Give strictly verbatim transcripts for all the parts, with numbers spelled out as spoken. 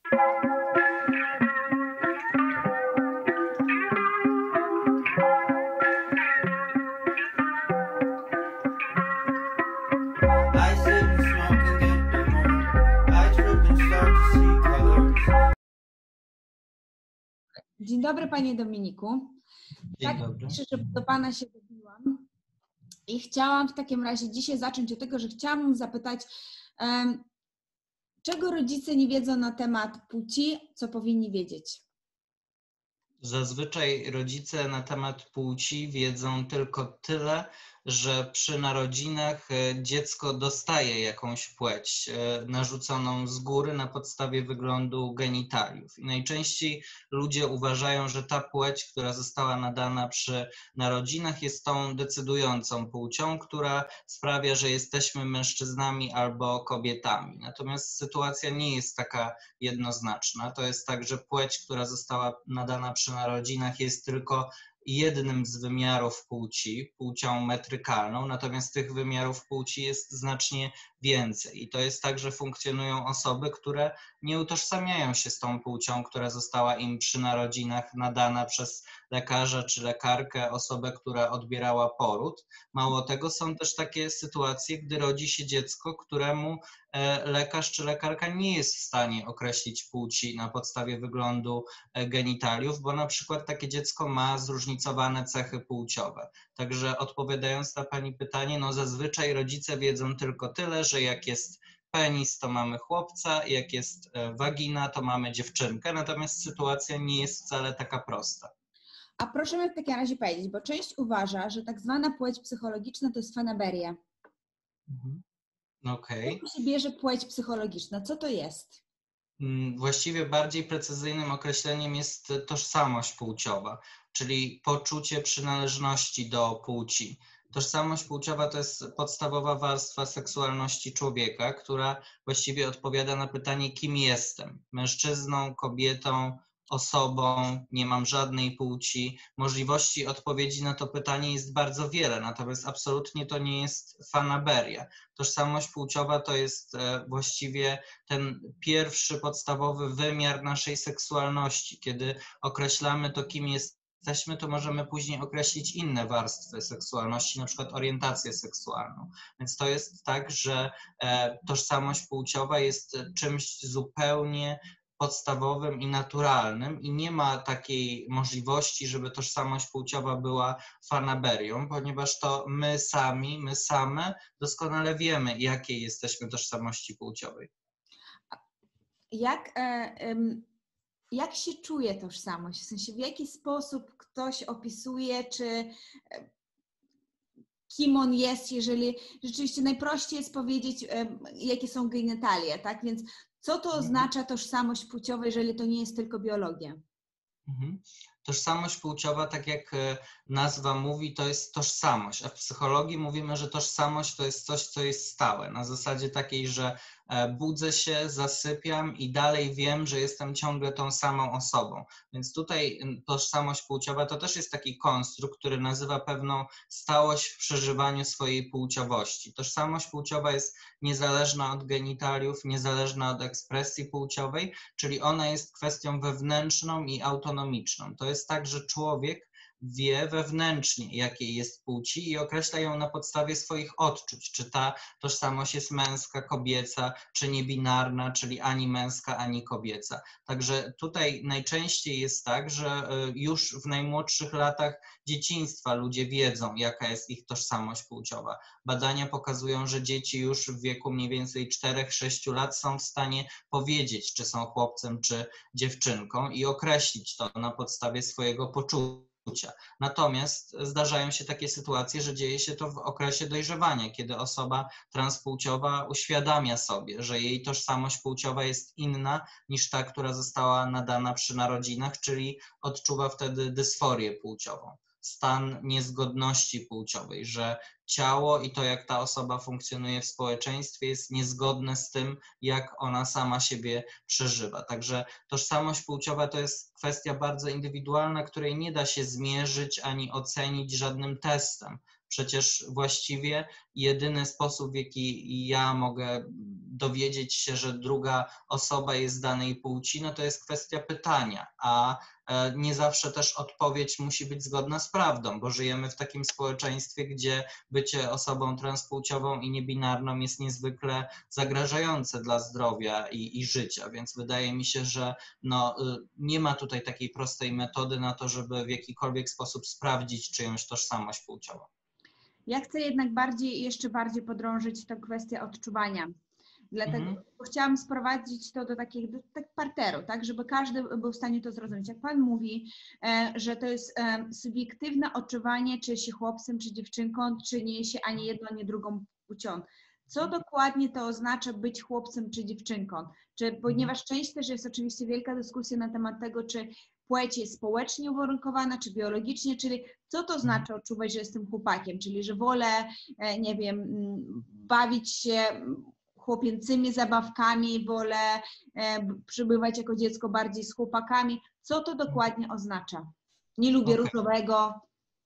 Dzień dobry, panie Dominiku. Dzień tak, dobry. Cieszę, że do pana się dobiłam i chciałam w takim razie dzisiaj zacząć od tego, że chciałam zapytać, um, czego rodzice nie wiedzą na temat płci, co powinni wiedzieć? Zazwyczaj rodzice na temat płci wiedzą tylko tyle, że przy narodzinach dziecko dostaje jakąś płeć narzuconą z góry na podstawie wyglądu genitaliów. I najczęściej ludzie uważają, że ta płeć, która została nadana przy narodzinach, jest tą decydującą płcią, która sprawia, że jesteśmy mężczyznami albo kobietami. Natomiast sytuacja nie jest taka jednoznaczna. To jest tak, że płeć, która została nadana przy narodzinach, jest tylko jednym z wymiarów płci, płcią metrykalną, natomiast tych wymiarów płci jest znacznie więcej. I to jest tak, że funkcjonują osoby, które nie utożsamiają się z tą płcią, która została im przy narodzinach nadana przez lekarza czy lekarkę, osobę, która odbierała poród. Mało tego, są też takie sytuacje, gdy rodzi się dziecko, któremu lekarz czy lekarka nie jest w stanie określić płci na podstawie wyglądu genitaliów, bo na przykład takie dziecko ma zróżnicowane cechy płciowe. Także odpowiadając na pani pytanie, no zazwyczaj rodzice wiedzą tylko tyle, że jak jest penis, to mamy chłopca, jak jest wagina, to mamy dziewczynkę, natomiast sytuacja nie jest wcale taka prosta. A proszę mi w takim razie powiedzieć, bo część uważa, że tak zwana płeć psychologiczna to jest fanaberia. Mhm. Okej. Jak się bierze płeć psychologiczna? Co to jest? Właściwie bardziej precyzyjnym określeniem jest tożsamość płciowa, czyli poczucie przynależności do płci. Tożsamość płciowa to jest podstawowa warstwa seksualności człowieka, która właściwie odpowiada na pytanie, kim jestem? Mężczyzną, kobietą, osobą, nie mam żadnej płci. Możliwości odpowiedzi na to pytanie jest bardzo wiele, natomiast absolutnie to nie jest fanaberia. Tożsamość płciowa to jest właściwie ten pierwszy podstawowy wymiar naszej seksualności. Kiedy określamy to, kim jesteśmy, to możemy później określić inne warstwy seksualności, na przykład orientację seksualną. Więc to jest tak, że tożsamość płciowa jest czymś zupełnie podstawowym i naturalnym i nie ma takiej możliwości, żeby tożsamość płciowa była fanaberią, ponieważ to my sami, my same doskonale wiemy, jakiej jesteśmy tożsamości płciowej. Jak, jak się czuje tożsamość? W sensie, w jaki sposób ktoś opisuje, czy kim on jest, jeżeli rzeczywiście najprościej jest powiedzieć, jakie są genitalia, tak? Więc co to oznacza tożsamość płciowa, jeżeli to nie jest tylko biologia? Mhm. Tożsamość płciowa, tak jak nazwa mówi, to jest tożsamość, a w psychologii mówimy, że tożsamość to jest coś, co jest stałe, na zasadzie takiej, że budzę się, zasypiam i dalej wiem, że jestem ciągle tą samą osobą. Więc tutaj tożsamość płciowa to też jest taki konstrukt, który nazywa pewną stałość w przeżywaniu swojej płciowości. Tożsamość płciowa jest niezależna od genitaliów, niezależna od ekspresji płciowej, czyli ona jest kwestią wewnętrzną i autonomiczną. To jest tak, że człowiek wie wewnętrznie, jakiej jest płci i określa ją na podstawie swoich odczuć, czy ta tożsamość jest męska, kobieca, czy niebinarna, czyli ani męska, ani kobieca. Także tutaj najczęściej jest tak, że już w najmłodszych latach dzieciństwa ludzie wiedzą, jaka jest ich tożsamość płciowa. Badania pokazują, że dzieci już w wieku mniej więcej czterech sześciu lat są w stanie powiedzieć, czy są chłopcem, czy dziewczynką i określić to na podstawie swojego poczucia. Natomiast zdarzają się takie sytuacje, że dzieje się to w okresie dojrzewania, kiedy osoba transpłciowa uświadamia sobie, że jej tożsamość płciowa jest inna niż ta, która została nadana przy narodzinach, czyli odczuwa wtedy dysforię płciową, stan niezgodności płciowej, że ciało i to, jak ta osoba funkcjonuje w społeczeństwie, jest niezgodne z tym, jak ona sama siebie przeżywa. Także tożsamość płciowa to jest kwestia bardzo indywidualna, której nie da się zmierzyć ani ocenić żadnym testem. Przecież właściwie jedyny sposób, w jaki ja mogę dowiedzieć się, że druga osoba jest danej płci, no to jest kwestia pytania, a nie zawsze też odpowiedź musi być zgodna z prawdą, bo żyjemy w takim społeczeństwie, gdzie bycie osobą transpłciową i niebinarną jest niezwykle zagrażające dla zdrowia i, i życia, więc wydaje mi się, że no, nie ma tutaj takiej prostej metody na to, żeby w jakikolwiek sposób sprawdzić czyjąś tożsamość płciową. Ja chcę jednak bardziej, jeszcze bardziej podrążyć tę kwestię odczuwania. Dlatego Mhm. chciałam sprowadzić to do takiego do, tak parteru, tak, żeby każdy był w stanie to zrozumieć. Jak Pan mówi, e, że to jest e, subiektywne odczuwanie, czy się chłopcem, czy dziewczynką, czy nie się ani jedną, ani drugą płcią. Co dokładnie to oznacza być chłopcem, czy dziewczynką? Czy, ponieważ część też jest oczywiście wielka dyskusja na temat tego, czy płeć jest społecznie uwarunkowana, czy biologicznie, czyli co to znaczy odczuwać, że jestem chłopakiem, czyli że wolę, e, nie wiem, bawić się chłopięcymi zabawkami, wolę e, przybywać jako dziecko bardziej z chłopakami. Co to dokładnie oznacza? Nie lubię Okay. różowego.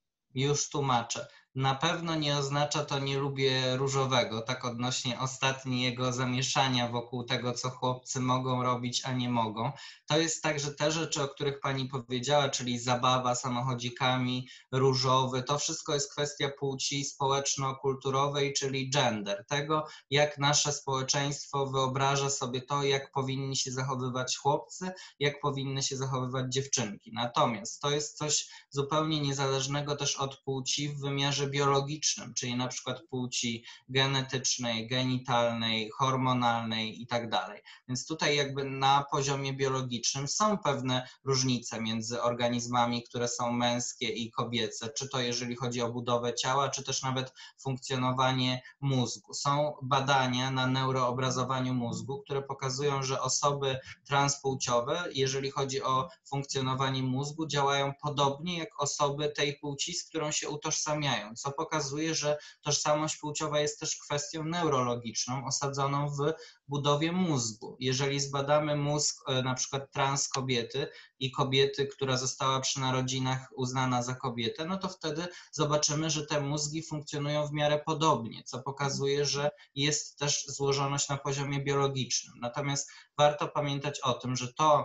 Już tłumaczę. Na pewno nie oznacza to nie lubię różowego, tak odnośnie ostatniego zamieszania wokół tego, co chłopcy mogą robić, a nie mogą. To jest tak, że te rzeczy, o których Pani powiedziała, czyli zabawa samochodzikami, różowy, to wszystko jest kwestia płci społeczno-kulturowej, czyli gender, tego jak nasze społeczeństwo wyobraża sobie to, jak powinni się zachowywać chłopcy, jak powinny się zachowywać dziewczynki. Natomiast to jest coś zupełnie niezależnego też od płci w wymiarze biologicznym, czyli na przykład płci genetycznej, genitalnej, hormonalnej i tak dalej. Więc tutaj jakby na poziomie biologicznym są pewne różnice między organizmami, które są męskie i kobiece, czy to jeżeli chodzi o budowę ciała, czy też nawet funkcjonowanie mózgu. Są badania na neuroobrazowaniu mózgu, które pokazują, że osoby transpłciowe, jeżeli chodzi o funkcjonowanie mózgu, działają podobnie jak osoby tej płci, z którą się utożsamiają, co pokazuje, że tożsamość płciowa jest też kwestią neurologiczną, osadzoną w budowie mózgu. Jeżeli zbadamy mózg na przykład trans kobiety i kobiety, która została przy narodzinach uznana za kobietę, no to wtedy zobaczymy, że te mózgi funkcjonują w miarę podobnie, co pokazuje, że jest też złożoność na poziomie biologicznym. Natomiast warto pamiętać o tym, że to,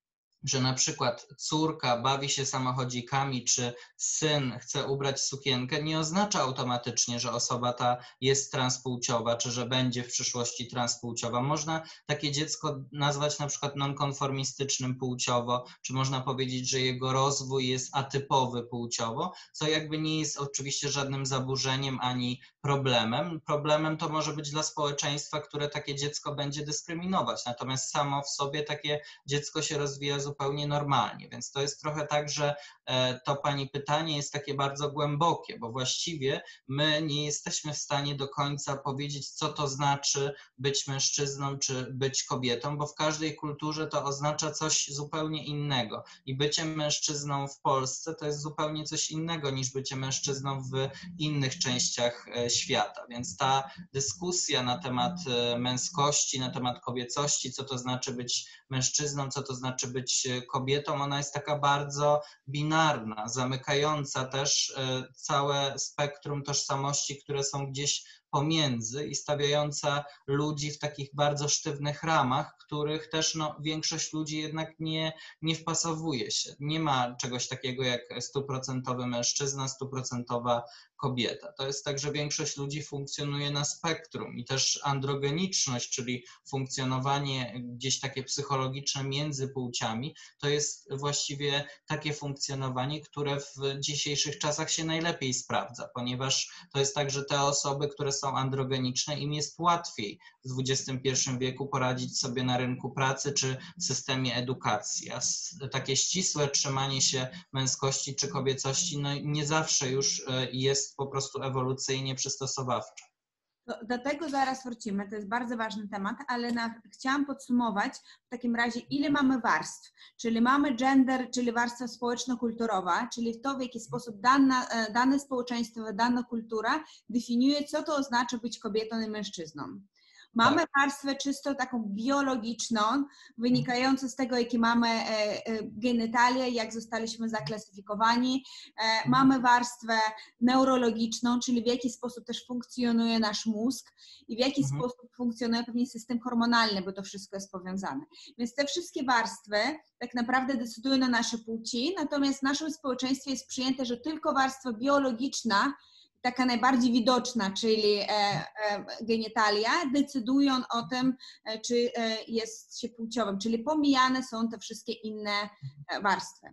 że na przykład córka bawi się samochodzikami, czy syn chce ubrać sukienkę, nie oznacza automatycznie, że osoba ta jest transpłciowa, czy że będzie w przyszłości transpłciowa. Można takie dziecko nazwać na przykład nonkonformistycznym płciowo, czy można powiedzieć, że jego rozwój jest atypowy płciowo, co jakby nie jest oczywiście żadnym zaburzeniem ani problemem. Problemem to może być dla społeczeństwa, które takie dziecko będzie dyskryminować, natomiast samo w sobie takie dziecko się rozwija zupełnie normalnie, więc to jest trochę tak, że to Pani pytanie jest takie bardzo głębokie, bo właściwie my nie jesteśmy w stanie do końca powiedzieć, co to znaczy być mężczyzną czy być kobietą, bo w każdej kulturze to oznacza coś zupełnie innego i bycie mężczyzną w Polsce to jest zupełnie coś innego niż bycie mężczyzną w innych częściach świata, więc ta dyskusja na temat męskości, na temat kobiecości, co to znaczy być mężczyzną, co to znaczy być kobietą, ona jest taka bardzo binarna, zamykająca też całe spektrum tożsamości, które są gdzieś pomiędzy i stawiająca ludzi w takich bardzo sztywnych ramach, których też no, większość ludzi jednak nie, nie wpasowuje się. Nie ma czegoś takiego jak stuprocentowy mężczyzna, stuprocentowa kobieta. To jest tak, że większość ludzi funkcjonuje na spektrum i też androgeniczność, czyli funkcjonowanie gdzieś takie psychologiczne między płciami, to jest właściwie takie funkcjonowanie, które w dzisiejszych czasach się najlepiej sprawdza, ponieważ to jest tak, że te osoby, które są androgeniczne, im jest łatwiej w dwudziestym pierwszym wieku poradzić sobie na rynku pracy czy w systemie edukacji, a takie ścisłe trzymanie się męskości czy kobiecości no nie zawsze już jest po prostu ewolucyjnie przystosowawcze. Do tego zaraz wrócimy, to jest bardzo ważny temat, ale na, chciałam podsumować w takim razie, ile mamy warstw, czyli mamy gender, czyli warstwa społeczno-kulturowa, czyli to, w jaki sposób dana, dane społeczeństwo, dana kultura definiuje, co to oznacza być kobietą i mężczyzną. Mamy Tak. warstwę czysto taką biologiczną, wynikającą z tego, jakie mamy e, e, genitalia, jak zostaliśmy zaklasyfikowani. E, mamy warstwę neurologiczną, czyli w jaki sposób też funkcjonuje nasz mózg i w jaki Mhm. sposób funkcjonuje pewnie system hormonalny, bo to wszystko jest powiązane. Więc te wszystkie warstwy tak naprawdę decydują na nasze płci, natomiast w naszym społeczeństwie jest przyjęte, że tylko warstwa biologiczna, taka najbardziej widoczna, czyli e, e, genitalia, decydują o tym, e, czy e, jest się płciowym, czyli pomijane są te wszystkie inne e, warstwy.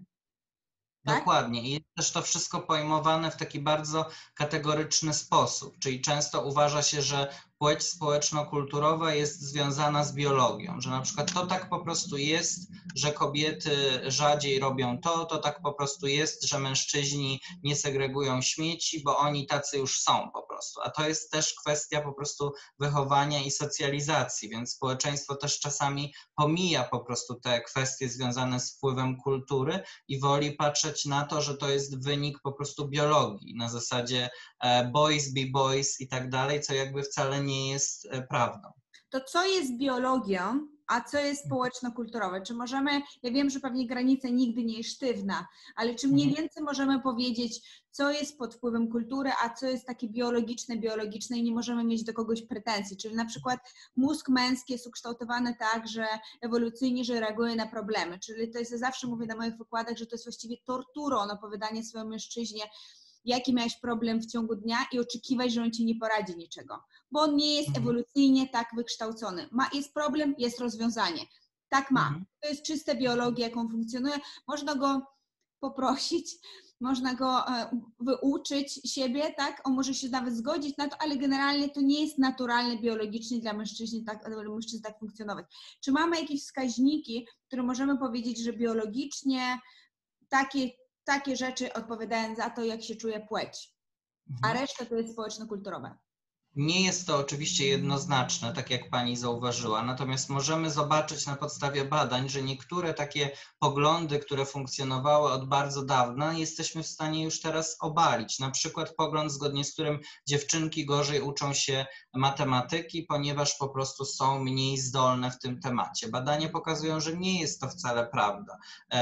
Tak? Dokładnie. I jest też to wszystko pojmowane w taki bardzo kategoryczny sposób, czyli często uważa się, że płeć społeczno-kulturowa jest związana z biologią, że na przykład to tak po prostu jest, że kobiety rzadziej robią to, to tak po prostu jest, że mężczyźni nie segregują śmieci, bo oni tacy już są po prostu. A to jest też kwestia po prostu wychowania i socjalizacji, więc społeczeństwo też czasami pomija po prostu te kwestie związane z wpływem kultury i woli patrzeć na to, że to jest wynik po prostu biologii, na zasadzie boys be boys i tak dalej, co jakby wcale nie jest prawdą. To co jest biologią, a co jest społeczno-kulturowe? Czy możemy, ja wiem, że pewnie granica nigdy nie jest sztywna, ale czy mniej więcej możemy powiedzieć, co jest pod wpływem kultury, a co jest takie biologiczne, biologiczne i nie możemy mieć do kogoś pretensji? Czyli na przykład mózg męski jest ukształtowany tak, że ewolucyjnie, że reaguje na problemy. Czyli to jest, ja zawsze mówię na moich wykładach, że to jest właściwie torturą opowiadanie swojemu mężczyźnie, jaki miałeś problem w ciągu dnia i oczekiwać, że on ci nie poradzi niczego, bo on nie jest ewolucyjnie tak wykształcony. Ma, jest problem, jest rozwiązanie. Tak ma. Mhm. To jest czysta biologia, jaką funkcjonuje. Można go poprosić, można go e, wyuczyć siebie, tak? On może się nawet zgodzić na to, ale generalnie to nie jest naturalne biologicznie dla mężczyzn tak, dla mężczyzn tak funkcjonować. Czy mamy jakieś wskaźniki, które możemy powiedzieć, że biologicznie takie takie rzeczy odpowiadają za to, jak się czuje płeć, a reszta to jest społeczno-kulturowe. Nie jest to oczywiście jednoznaczne, tak jak pani zauważyła, natomiast możemy zobaczyć na podstawie badań, że niektóre takie poglądy, które funkcjonowały od bardzo dawna, jesteśmy w stanie już teraz obalić. Na przykład pogląd, zgodnie z którym dziewczynki gorzej uczą się matematyki, ponieważ po prostu są mniej zdolne w tym temacie. Badania pokazują, że nie jest to wcale prawda.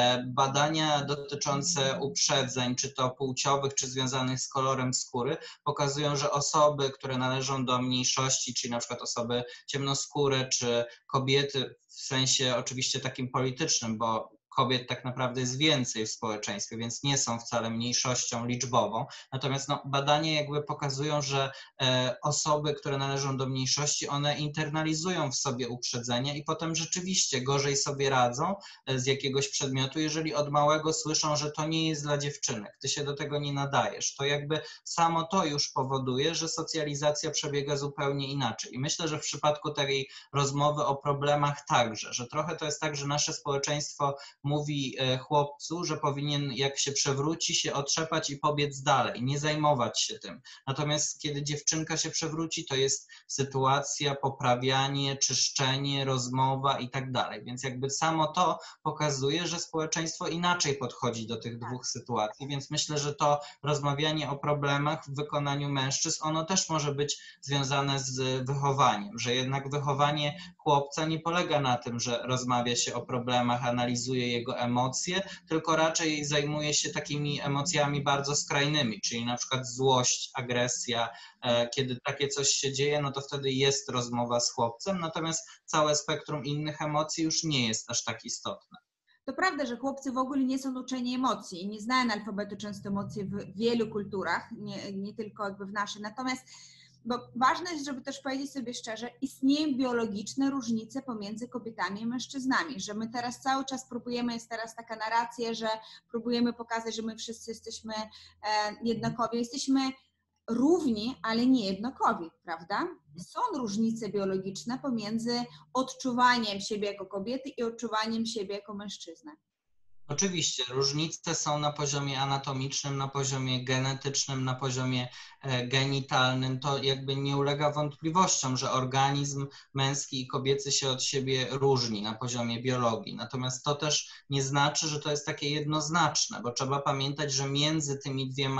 Badania dotyczące uprzedzeń, czy to płciowych, czy związanych z kolorem skóry, pokazują, że osoby, które należą do mniejszości, czyli na przykład osoby ciemnoskóre, czy kobiety, w sensie oczywiście takim politycznym, bo kobiet tak naprawdę jest więcej w społeczeństwie, więc nie są wcale mniejszością liczbową. Natomiast no, badania jakby pokazują, że e, osoby, które należą do mniejszości, one internalizują w sobie uprzedzenia i potem rzeczywiście gorzej sobie radzą e, z jakiegoś przedmiotu, jeżeli od małego słyszą, że to nie jest dla dziewczynek, ty się do tego nie nadajesz. To jakby samo to już powoduje, że socjalizacja przebiega zupełnie inaczej. I myślę, że w przypadku takiej rozmowy o problemach także, że trochę to jest tak, że nasze społeczeństwo mówi chłopcu, że powinien, jak się przewróci, się otrzepać i pobiec dalej, nie zajmować się tym. Natomiast kiedy dziewczynka się przewróci, to jest sytuacja, poprawianie, czyszczenie, rozmowa i tak dalej. Więc jakby samo to pokazuje, że społeczeństwo inaczej podchodzi do tych dwóch sytuacji, więc myślę, że to rozmawianie o problemach w wykonaniu mężczyzn, ono też może być związane z wychowaniem, że jednak wychowanie chłopca nie polega na tym, że rozmawia się o problemach, analizuje jego emocje, tylko raczej zajmuje się takimi emocjami bardzo skrajnymi, czyli na przykład złość, agresja. Kiedy takie coś się dzieje, no to wtedy jest rozmowa z chłopcem, natomiast całe spektrum innych emocji już nie jest aż tak istotne. To prawda, że chłopcy w ogóle nie są uczeni emocji i nie znają alfabetu często emocji w wielu kulturach, nie, nie tylko jakby w naszej. Natomiast bo ważne jest, żeby też powiedzieć sobie szczerze, istnieją biologiczne różnice pomiędzy kobietami i mężczyznami, że my teraz cały czas próbujemy, jest teraz taka narracja, że próbujemy pokazać, że my wszyscy jesteśmy jednakowi, jesteśmy równi, ale nie jednakowi, prawda? Są różnice biologiczne pomiędzy odczuwaniem siebie jako kobiety i odczuwaniem siebie jako mężczyzny. Oczywiście, różnice są na poziomie anatomicznym, na poziomie genetycznym, na poziomie genitalnym. To jakby nie ulega wątpliwościom, że organizm męski i kobiecy się od siebie różni na poziomie biologii. Natomiast to też nie znaczy, że to jest takie jednoznaczne, bo trzeba pamiętać, że między tymi dwiema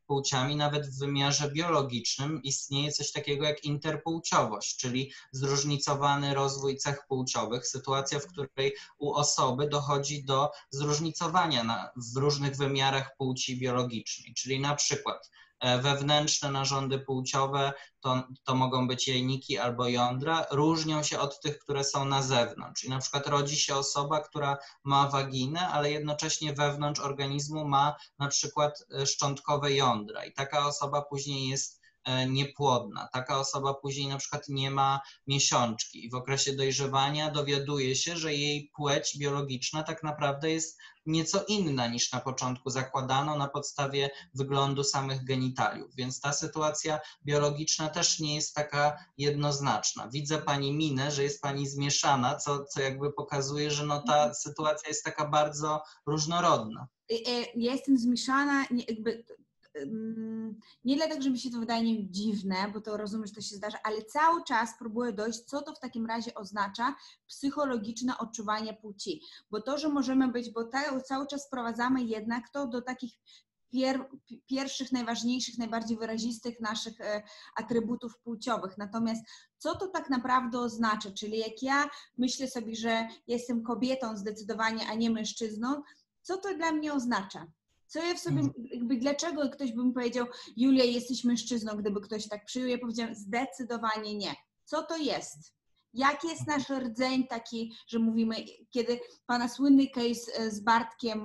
płciami, nawet w wymiarze biologicznym istnieje coś takiego jak interpłciowość, czyli zróżnicowany rozwój cech płciowych, sytuacja, w której u osoby dochodzi do zróżnicowania na, w różnych wymiarach płci biologicznej, czyli na przykład wewnętrzne narządy płciowe, to, to mogą być jajniki albo jądra, różnią się od tych, które są na zewnątrz. I na przykład rodzi się osoba, która ma waginę, ale jednocześnie wewnątrz organizmu ma na przykład szczątkowe jądra i taka osoba później jest niepłodna. Taka osoba później na przykład nie ma miesiączki i w okresie dojrzewania dowiaduje się, że jej płeć biologiczna tak naprawdę jest nieco inna niż na początku zakładano na podstawie wyglądu samych genitaliów, więc ta sytuacja biologiczna też nie jest taka jednoznaczna. Widzę pani minę, że jest pani zmieszana, co, co jakby pokazuje, że no ta sytuacja jest taka bardzo różnorodna. Ja jestem zmieszana, jakby nie dlatego, że mi się to wydaje nie wiem, dziwne, bo to rozumiem, że to się zdarza, ale cały czas próbuję dojść, co to w takim razie oznacza psychologiczne odczuwanie płci. Bo to, że możemy być, bo ta, cały czas sprowadzamy jednak to do takich pier, pierwszych, najważniejszych, najbardziej wyrazistych naszych e, atrybutów płciowych. Natomiast co to tak naprawdę oznacza? Czyli jak ja myślę sobie, że jestem kobietą zdecydowanie, a nie mężczyzną, co to dla mnie oznacza? Co ja w sobie, jakby dlaczego ktoś by mi powiedział, Julia, jesteś mężczyzną, gdyby ktoś tak przyjął, ja powiedziałam, zdecydowanie nie. Co to jest? Jaki jest nasz rdzeń taki, że mówimy, kiedy pana słynny case z Bartkiem,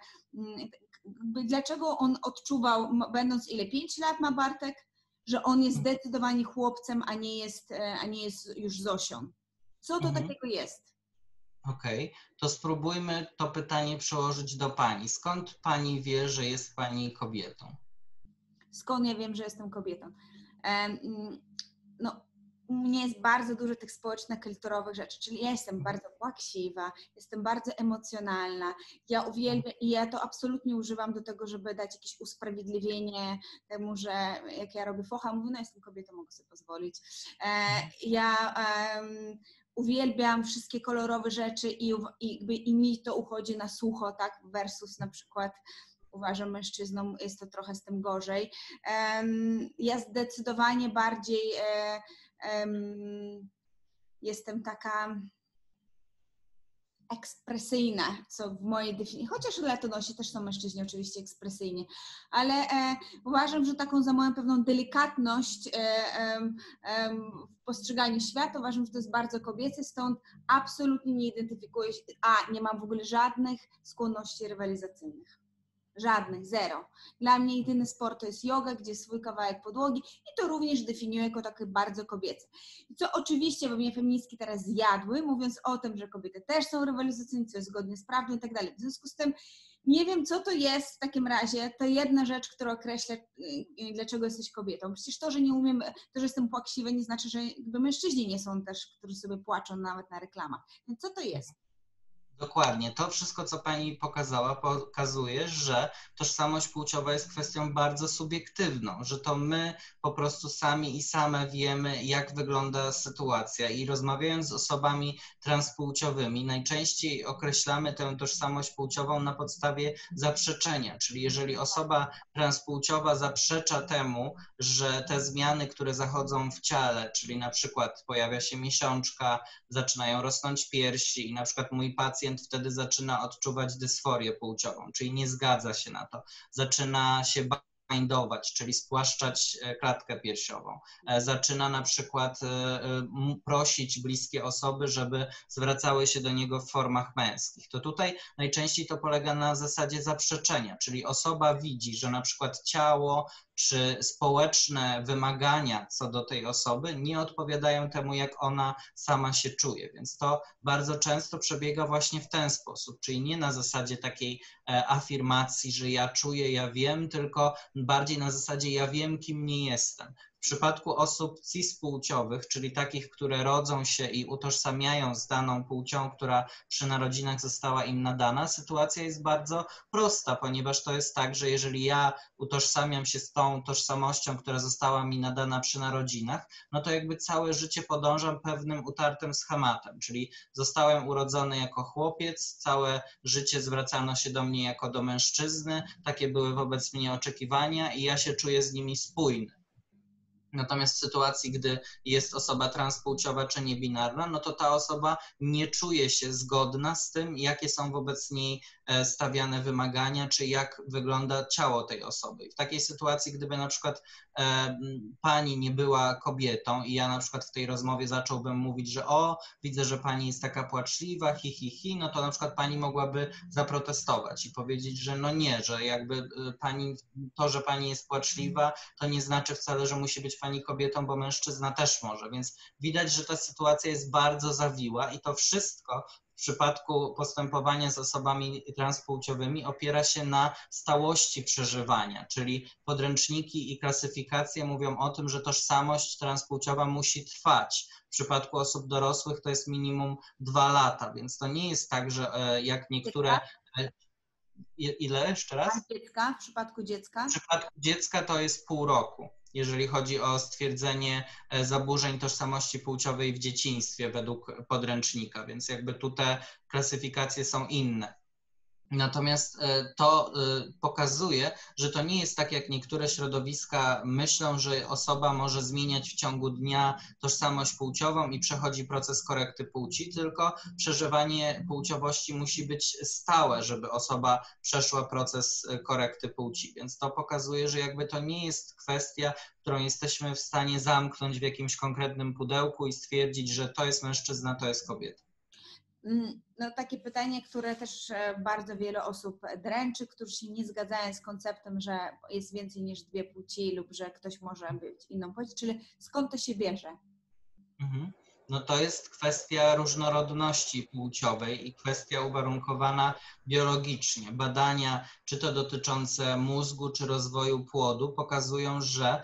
dlaczego on odczuwał, będąc ile, pięć lat ma Bartek, że on jest zdecydowanie chłopcem, a nie jest, a nie jest już Zosią? Co to mhm. takiego jest? Okej, okay. To spróbujmy to pytanie przełożyć do pani. Skąd pani wie, że jest pani kobietą? Skąd ja wiem, że jestem kobietą? No, u mnie jest bardzo dużo tych społeczno-kulturowych rzeczy, czyli ja jestem bardzo płaksiwa, jestem bardzo emocjonalna, ja uwielbiam i ja to absolutnie używam do tego, żeby dać jakieś usprawiedliwienie temu, że jak ja robię focha, mówię, no jestem kobietą, mogę sobie pozwolić. Ja um, uwielbiam wszystkie kolorowe rzeczy i, i, jakby, i mi to uchodzi na sucho, tak, versus na przykład uważam mężczyznom jest to trochę z tym gorzej. Um, ja zdecydowanie bardziej um, jestem taka ekspresyjna, co w mojej definicji, chociaż latonosi też są mężczyźni oczywiście ekspresyjni, ale e, uważam, że taką za moją pewną delikatność e, e, e, w postrzeganiu świata, uważam, że to jest bardzo kobiece, stąd absolutnie nie identyfikuję się, a nie mam w ogóle żadnych skłonności rywalizacyjnych. Żadnych, zero. Dla mnie jedyny sport to jest yoga, gdzie jest swój kawałek podłogi i to również definiuję jako takie bardzo kobiece. Co oczywiście, bo mnie feministki teraz zjadły, mówiąc o tym, że kobiety też są rywalizacyjne, co jest zgodnie z prawdą i tak dalej. W związku z tym nie wiem, co to jest w takim razie, to jedna rzecz, która określa, dlaczego jesteś kobietą. Przecież to, że nie umiem, to, że jestem płaksiwa, nie znaczy, że jakby mężczyźni nie są też, którzy sobie płaczą nawet na reklamach. Więc co to jest? Dokładnie. To wszystko, co pani pokazała, pokazuje, że tożsamość płciowa jest kwestią bardzo subiektywną, że to my po prostu sami i same wiemy, jak wygląda sytuacja i rozmawiając z osobami transpłciowymi, najczęściej określamy tę tożsamość płciową na podstawie zaprzeczenia, czyli jeżeli osoba transpłciowa zaprzecza temu, że te zmiany, które zachodzą w ciele, czyli na przykład pojawia się miesiączka, zaczynają rosnąć piersi i na przykład mój pacjent wtedy zaczyna odczuwać dysforię płciową, czyli nie zgadza się na to. Zaczyna się bindować, czyli spłaszczać klatkę piersiową. Zaczyna na przykład prosić bliskie osoby, żeby zwracały się do niego w formach męskich. To tutaj najczęściej to polega na zasadzie zaprzeczenia, czyli osoba widzi, że na przykład ciało czy społeczne wymagania co do tej osoby nie odpowiadają temu, jak ona sama się czuje. Więc to bardzo często przebiega właśnie w ten sposób, czyli nie na zasadzie takiej afirmacji, że ja czuję, ja wiem, tylko bardziej na zasadzie ja wiem, kim nie jestem. W przypadku osób cispłciowych, czyli takich, które rodzą się i utożsamiają z daną płcią, która przy narodzinach została im nadana, sytuacja jest bardzo prosta, ponieważ to jest tak, że jeżeli ja utożsamiam się z tą tożsamością, która została mi nadana przy narodzinach, no to jakby całe życie podążam pewnym utartym schematem, czyli zostałem urodzony jako chłopiec, całe życie zwracano się do mnie jako do mężczyzny, takie były wobec mnie oczekiwania i ja się czuję z nimi spójny. Natomiast w sytuacji, gdy jest osoba transpłciowa czy niebinarna, no to ta osoba nie czuje się zgodna z tym, jakie są wobec niej stawiane wymagania, czy jak wygląda ciało tej osoby. I w takiej sytuacji, gdyby na przykład e, pani nie była kobietą i ja na przykład w tej rozmowie zacząłbym mówić, że o, widzę, że pani jest taka płaczliwa, hi, hi, hi, no to na przykład pani mogłaby zaprotestować i powiedzieć, że no nie, że jakby pani, to, że pani jest płaczliwa, to nie znaczy wcale, że musi być pani kobietą, bo mężczyzna też może, więc widać, że ta sytuacja jest bardzo zawiła i to wszystko w przypadku postępowania z osobami transpłciowymi opiera się na stałości przeżywania, czyli podręczniki i klasyfikacje mówią o tym, że tożsamość transpłciowa musi trwać. W przypadku osób dorosłych to jest minimum dwa lata, więc to nie jest tak, że jak niektóre... Ile jeszcze raz? A dziecka, w przypadku dziecka? W przypadku dziecka to jest pół roku, jeżeli chodzi o stwierdzenie zaburzeń tożsamości płciowej w dzieciństwie według podręcznika, więc jakby tu te klasyfikacje są inne. Natomiast to pokazuje, że to nie jest tak, jak niektóre środowiska myślą, że osoba może zmieniać w ciągu dnia tożsamość płciową i przechodzi proces korekty płci, tylko przeżywanie płciowości musi być stałe, żeby osoba przeszła proces korekty płci. Więc to pokazuje, że jakby to nie jest kwestia, którą jesteśmy w stanie zamknąć w jakimś konkretnym pudełku i stwierdzić, że to jest mężczyzna, to jest kobieta. No, takie pytanie, które też bardzo wiele osób dręczy, którzy się nie zgadzają z konceptem, że jest więcej niż dwie płci lub że ktoś może być inną płcią, czyli skąd to się bierze? Mhm. No to jest kwestia różnorodności płciowej i kwestia uwarunkowana biologicznie. Badania, czy to dotyczące mózgu, czy rozwoju płodu, pokazują, że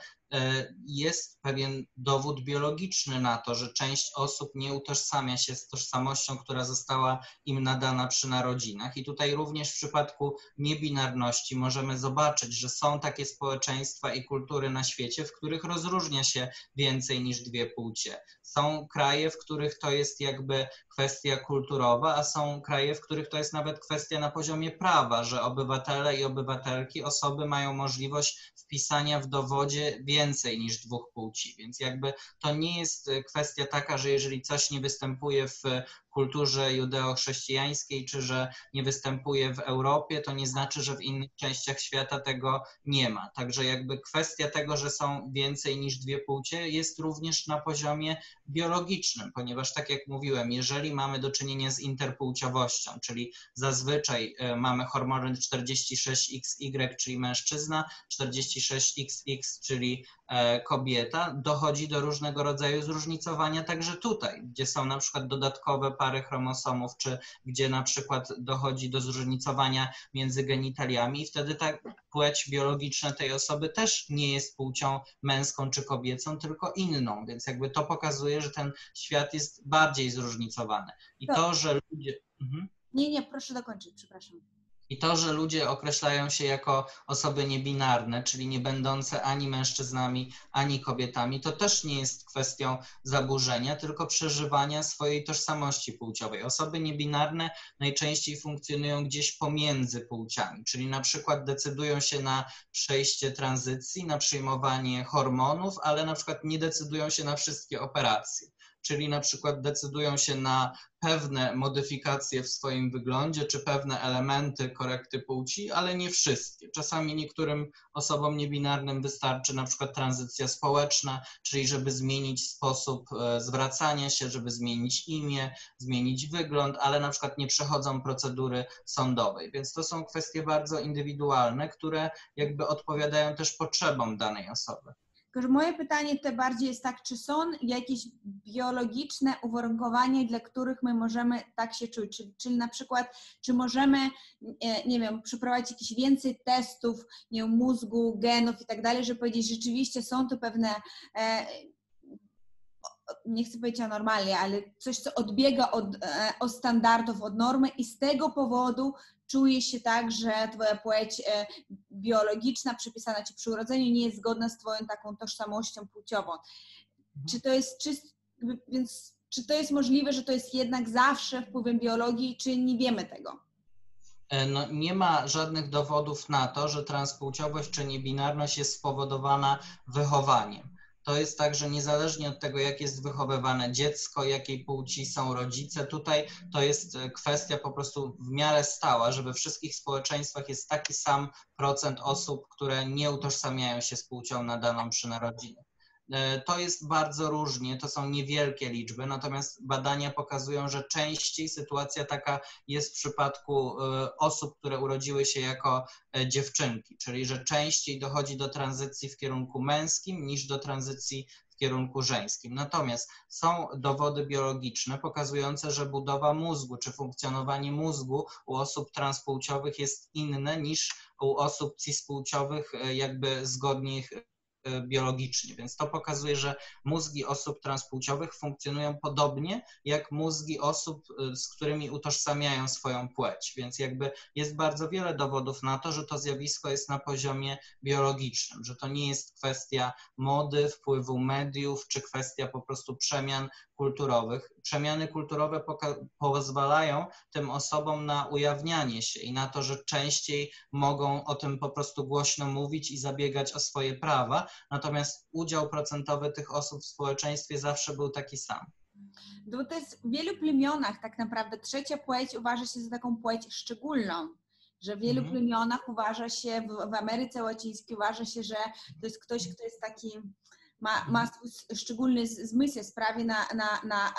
jest pewien dowód biologiczny na to, że część osób nie utożsamia się z tożsamością, która została im nadana przy narodzinach. I tutaj również w przypadku niebinarności możemy zobaczyć, że są takie społeczeństwa i kultury na świecie, w których rozróżnia się więcej niż dwie płcie. Są kraje, w których to jest jakby kwestia kulturowa, a są kraje, w których to jest nawet kwestia na poziomie prawa, że obywatele i obywatelki, osoby mają możliwość wpisania w dowodzie więcej niż dwóch płci, więc jakby to nie jest kwestia taka, że jeżeli coś nie występuje w kulturze judeo-chrześcijańskiej, czy że nie występuje w Europie, to nie znaczy, że w innych częściach świata tego nie ma. Także jakby kwestia tego, że są więcej niż dwie płcie, jest również na poziomie biologicznym, ponieważ tak jak mówiłem, jeżeli mamy do czynienia z interpłciowością, czyli zazwyczaj mamy hormony czterdzieści sześć X Y, czyli mężczyzna, czterdzieści sześć X X, czyli kobieta, dochodzi do różnego rodzaju zróżnicowania także tutaj, gdzie są na przykład dodatkowe pary chromosomów, czy gdzie na przykład dochodzi do zróżnicowania między genitaliami i wtedy ta płeć biologiczna tej osoby też nie jest płcią męską czy kobiecą, tylko inną, więc jakby to pokazuje, że ten świat jest bardziej zróżnicowany. I to, to że ludzie... Mhm. Nie, nie, proszę dokończyć, przepraszam. I to, że ludzie określają się jako osoby niebinarne, czyli nie będące ani mężczyznami, ani kobietami, to też nie jest kwestią zaburzenia, tylko przeżywania swojej tożsamości płciowej. Osoby niebinarne najczęściej funkcjonują gdzieś pomiędzy płciami, czyli na przykład decydują się na przejście tranzycji, na przyjmowanie hormonów, ale na przykład nie decydują się na wszystkie operacje. Czyli na przykład decydują się na pewne modyfikacje w swoim wyglądzie, czy pewne elementy korekty płci, ale nie wszystkie. Czasami niektórym osobom niebinarnym wystarczy na przykład tranzycja społeczna, czyli żeby zmienić sposób zwracania się, żeby zmienić imię, zmienić wygląd, ale na przykład nie przechodzą procedury sądowej. Więc to są kwestie bardzo indywidualne, które jakby odpowiadają też potrzebom danej osoby. Tylko że moje pytanie to bardziej jest tak, czy są jakieś biologiczne uwarunkowania, dla których my możemy tak się czuć? Czyli, czyli na przykład, czy możemy, nie wiem, przeprowadzić jakieś więcej testów, nie wiem, mózgu, genów i tak dalej, żeby powiedzieć, że rzeczywiście są to pewne, e, nie chcę powiedzieć anormalnie, ale coś, co odbiega od, e, od standardów, od normy i z tego powodu czujesz się tak, że twoja płeć e, biologiczna przypisana ci przy urodzeniu nie jest zgodna z twoją taką tożsamością płciową. Mhm. Czy to jest czyst, więc czy to jest możliwe, że to jest jednak zawsze wpływem biologii, czy nie wiemy tego? No, nie ma żadnych dowodów na to, że transpłciowość czy niebinarność jest spowodowana wychowaniem. To jest tak, że niezależnie od tego, jak jest wychowywane dziecko, jakiej płci są rodzice, tutaj to jest kwestia po prostu w miarę stała, że we wszystkich społeczeństwach jest taki sam procent osób, które nie utożsamiają się z płcią nadaną przy narodzinach. To jest bardzo różnie, to są niewielkie liczby, natomiast badania pokazują, że częściej sytuacja taka jest w przypadku osób, które urodziły się jako dziewczynki, czyli że częściej dochodzi do tranzycji w kierunku męskim niż do tranzycji w kierunku żeńskim. Natomiast są dowody biologiczne pokazujące, że budowa mózgu czy funkcjonowanie mózgu u osób transpłciowych jest inne niż u osób cispłciowych, jakby zgodnie biologicznie, więc to pokazuje, że mózgi osób transpłciowych funkcjonują podobnie jak mózgi osób, z którymi utożsamiają swoją płeć, więc jakby jest bardzo wiele dowodów na to, że to zjawisko jest na poziomie biologicznym, że to nie jest kwestia mody, wpływu mediów, czy kwestia po prostu przemian kulturowych. Przemiany kulturowe pozwalają tym osobom na ujawnianie się i na to, że częściej mogą o tym po prostu głośno mówić i zabiegać o swoje prawa, natomiast udział procentowy tych osób w społeczeństwie zawsze był taki sam. Bo to jest w wielu plemionach tak naprawdę trzecia płeć uważa się za taką płeć szczególną, że w wielu mm. plemionach uważa się, w, w Ameryce Łacińskiej uważa się, że to jest ktoś, kto jest taki, ma, ma swój szczególny zmysł, sprawie na, na, na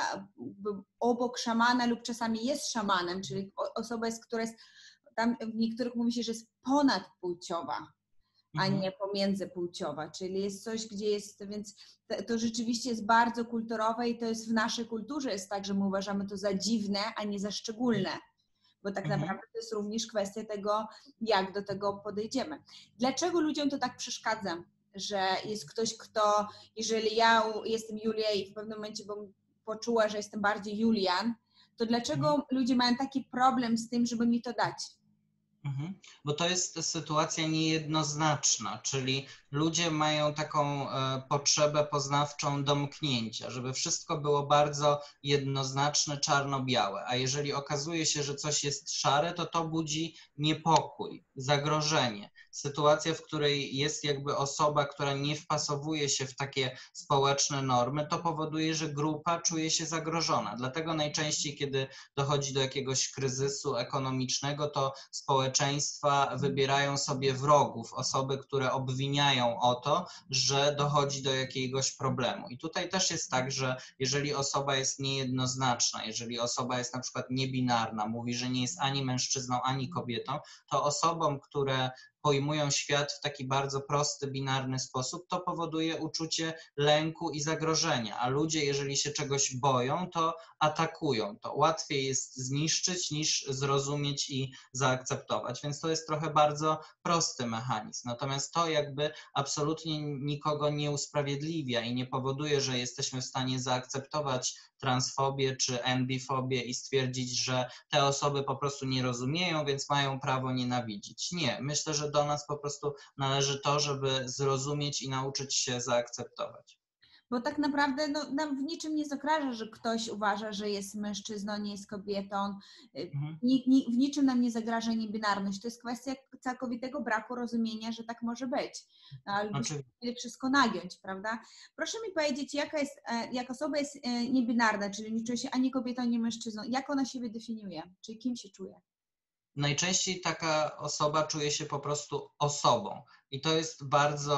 obok szamana lub czasami jest szamanem, czyli osoba jest, która jest, tam w niektórych mówi się, że jest ponadpłciowa, a nie pomiędzypłciowa, czyli jest coś, gdzie jest, więc to, to rzeczywiście jest bardzo kulturowe i to jest w naszej kulturze jest tak, że my uważamy to za dziwne, a nie za szczególne, bo tak mhm. naprawdę to jest również kwestia tego, jak do tego podejdziemy. Dlaczego ludziom to tak przeszkadza, że jest ktoś, kto, jeżeli ja jestem Julia i w pewnym momencie bym poczuła, że jestem bardziej Julian, to dlaczego mhm. ludzie mają taki problem z tym, żeby mi to dać? Mhm. Bo to jest sytuacja niejednoznaczna, czyli ludzie mają taką e, potrzebę poznawczą domknięcia, żeby wszystko było bardzo jednoznaczne, czarno-białe, a jeżeli okazuje się, że coś jest szare, to to budzi niepokój, zagrożenie. Sytuacja, w której jest jakby osoba, która nie wpasowuje się w takie społeczne normy, to powoduje, że grupa czuje się zagrożona. Dlatego najczęściej, kiedy dochodzi do jakiegoś kryzysu ekonomicznego, to społeczeństwa wybierają sobie wrogów, osoby, które obwiniają o to, że dochodzi do jakiegoś problemu. I tutaj też jest tak, że jeżeli osoba jest niejednoznaczna, jeżeli osoba jest na przykład niebinarna, mówi, że nie jest ani mężczyzną, ani kobietą, to osobom, które pojmują świat w taki bardzo prosty, binarny sposób, to powoduje uczucie lęku i zagrożenia, a ludzie, jeżeli się czegoś boją, to atakują. To łatwiej jest zniszczyć niż zrozumieć i zaakceptować, więc to jest trochę bardzo prosty mechanizm. Natomiast to jakby absolutnie nikogo nie usprawiedliwia i nie powoduje, że jesteśmy w stanie zaakceptować transfobię czy enbifobię i stwierdzić, że te osoby po prostu nie rozumieją, więc mają prawo nienawidzić. Nie, myślę, że do nas po prostu należy to, żeby zrozumieć i nauczyć się zaakceptować. Bo tak naprawdę no, nam w niczym nie zagraża, że ktoś uważa, że jest mężczyzną, nie jest kobietą. Mhm. Ni, ni, w niczym nam nie zagraża niebinarność. To jest kwestia całkowitego braku rozumienia, że tak może być. Albo byśmy mieli wszystko nagiąć, prawda? Proszę mi powiedzieć, jaka jest, jak osoba jest niebinarna, czyli nie czuje się ani kobietą, ani mężczyzną, jak ona siebie definiuje? Czyli kim się czuje? Najczęściej taka osoba czuje się po prostu osobą i to jest bardzo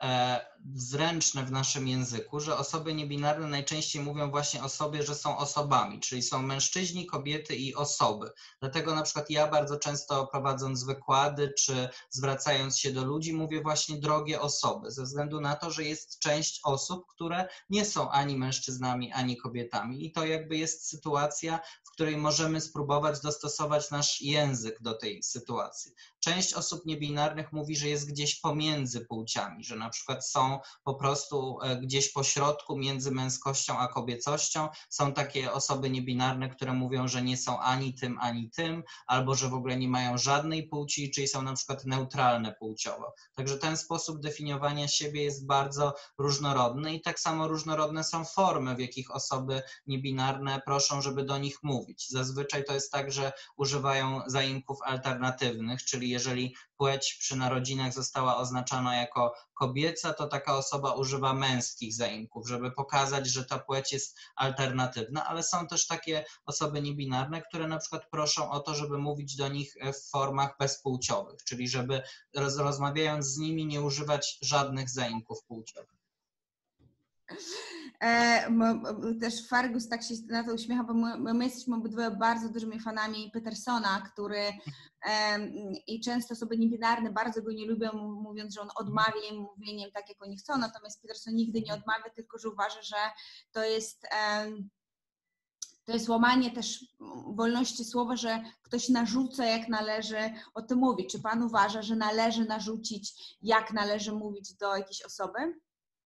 zręczne w naszym języku, że osoby niebinarne najczęściej mówią właśnie o sobie, że są osobami, czyli są mężczyźni, kobiety i osoby. Dlatego na przykład ja bardzo często prowadząc wykłady czy zwracając się do ludzi mówię właśnie drogie osoby, ze względu na to, że jest część osób, które nie są ani mężczyznami, ani kobietami i to jakby jest sytuacja, w której możemy spróbować dostosować nasz język do tej sytuacji. Część osób niebinarnych mówi, że jest gdzieś pomiędzy płciami, że na przykład są po prostu gdzieś po środku między męskością a kobiecością. Są takie osoby niebinarne, które mówią, że nie są ani tym, ani tym, albo że w ogóle nie mają żadnej płci, czyli są na przykład neutralne płciowo. Także ten sposób definiowania siebie jest bardzo różnorodny i tak samo różnorodne są formy, w jakich osoby niebinarne proszą, żeby do nich mówić. Zazwyczaj to jest tak, że używają zaimków alternatywnych, czyli jeżeli płeć przy narodzinach została oznaczona jako kobieca, to taka osoba używa męskich zaimków, żeby pokazać, że ta płeć jest alternatywna, ale są też takie osoby niebinarne, które na przykład proszą o to, żeby mówić do nich w formach bezpłciowych, czyli żeby roz, rozmawiając z nimi nie używać żadnych zaimków płciowych. E, też Fergus tak się na to uśmiecha, bo my, my jesteśmy obydwoje bardzo dużymi fanami Petersona, który e, i często osoby niebinarne bardzo go nie lubią, mówiąc, że on odmawia im mówieniem tak, jak oni chcą, natomiast Peterson nigdy nie odmawia, tylko że uważa, że to jest e, to jest łamanie też wolności słowa, że ktoś narzuca, jak należy o tym mówić. Czy Pan uważa, że należy narzucić, jak należy mówić do jakiejś osoby?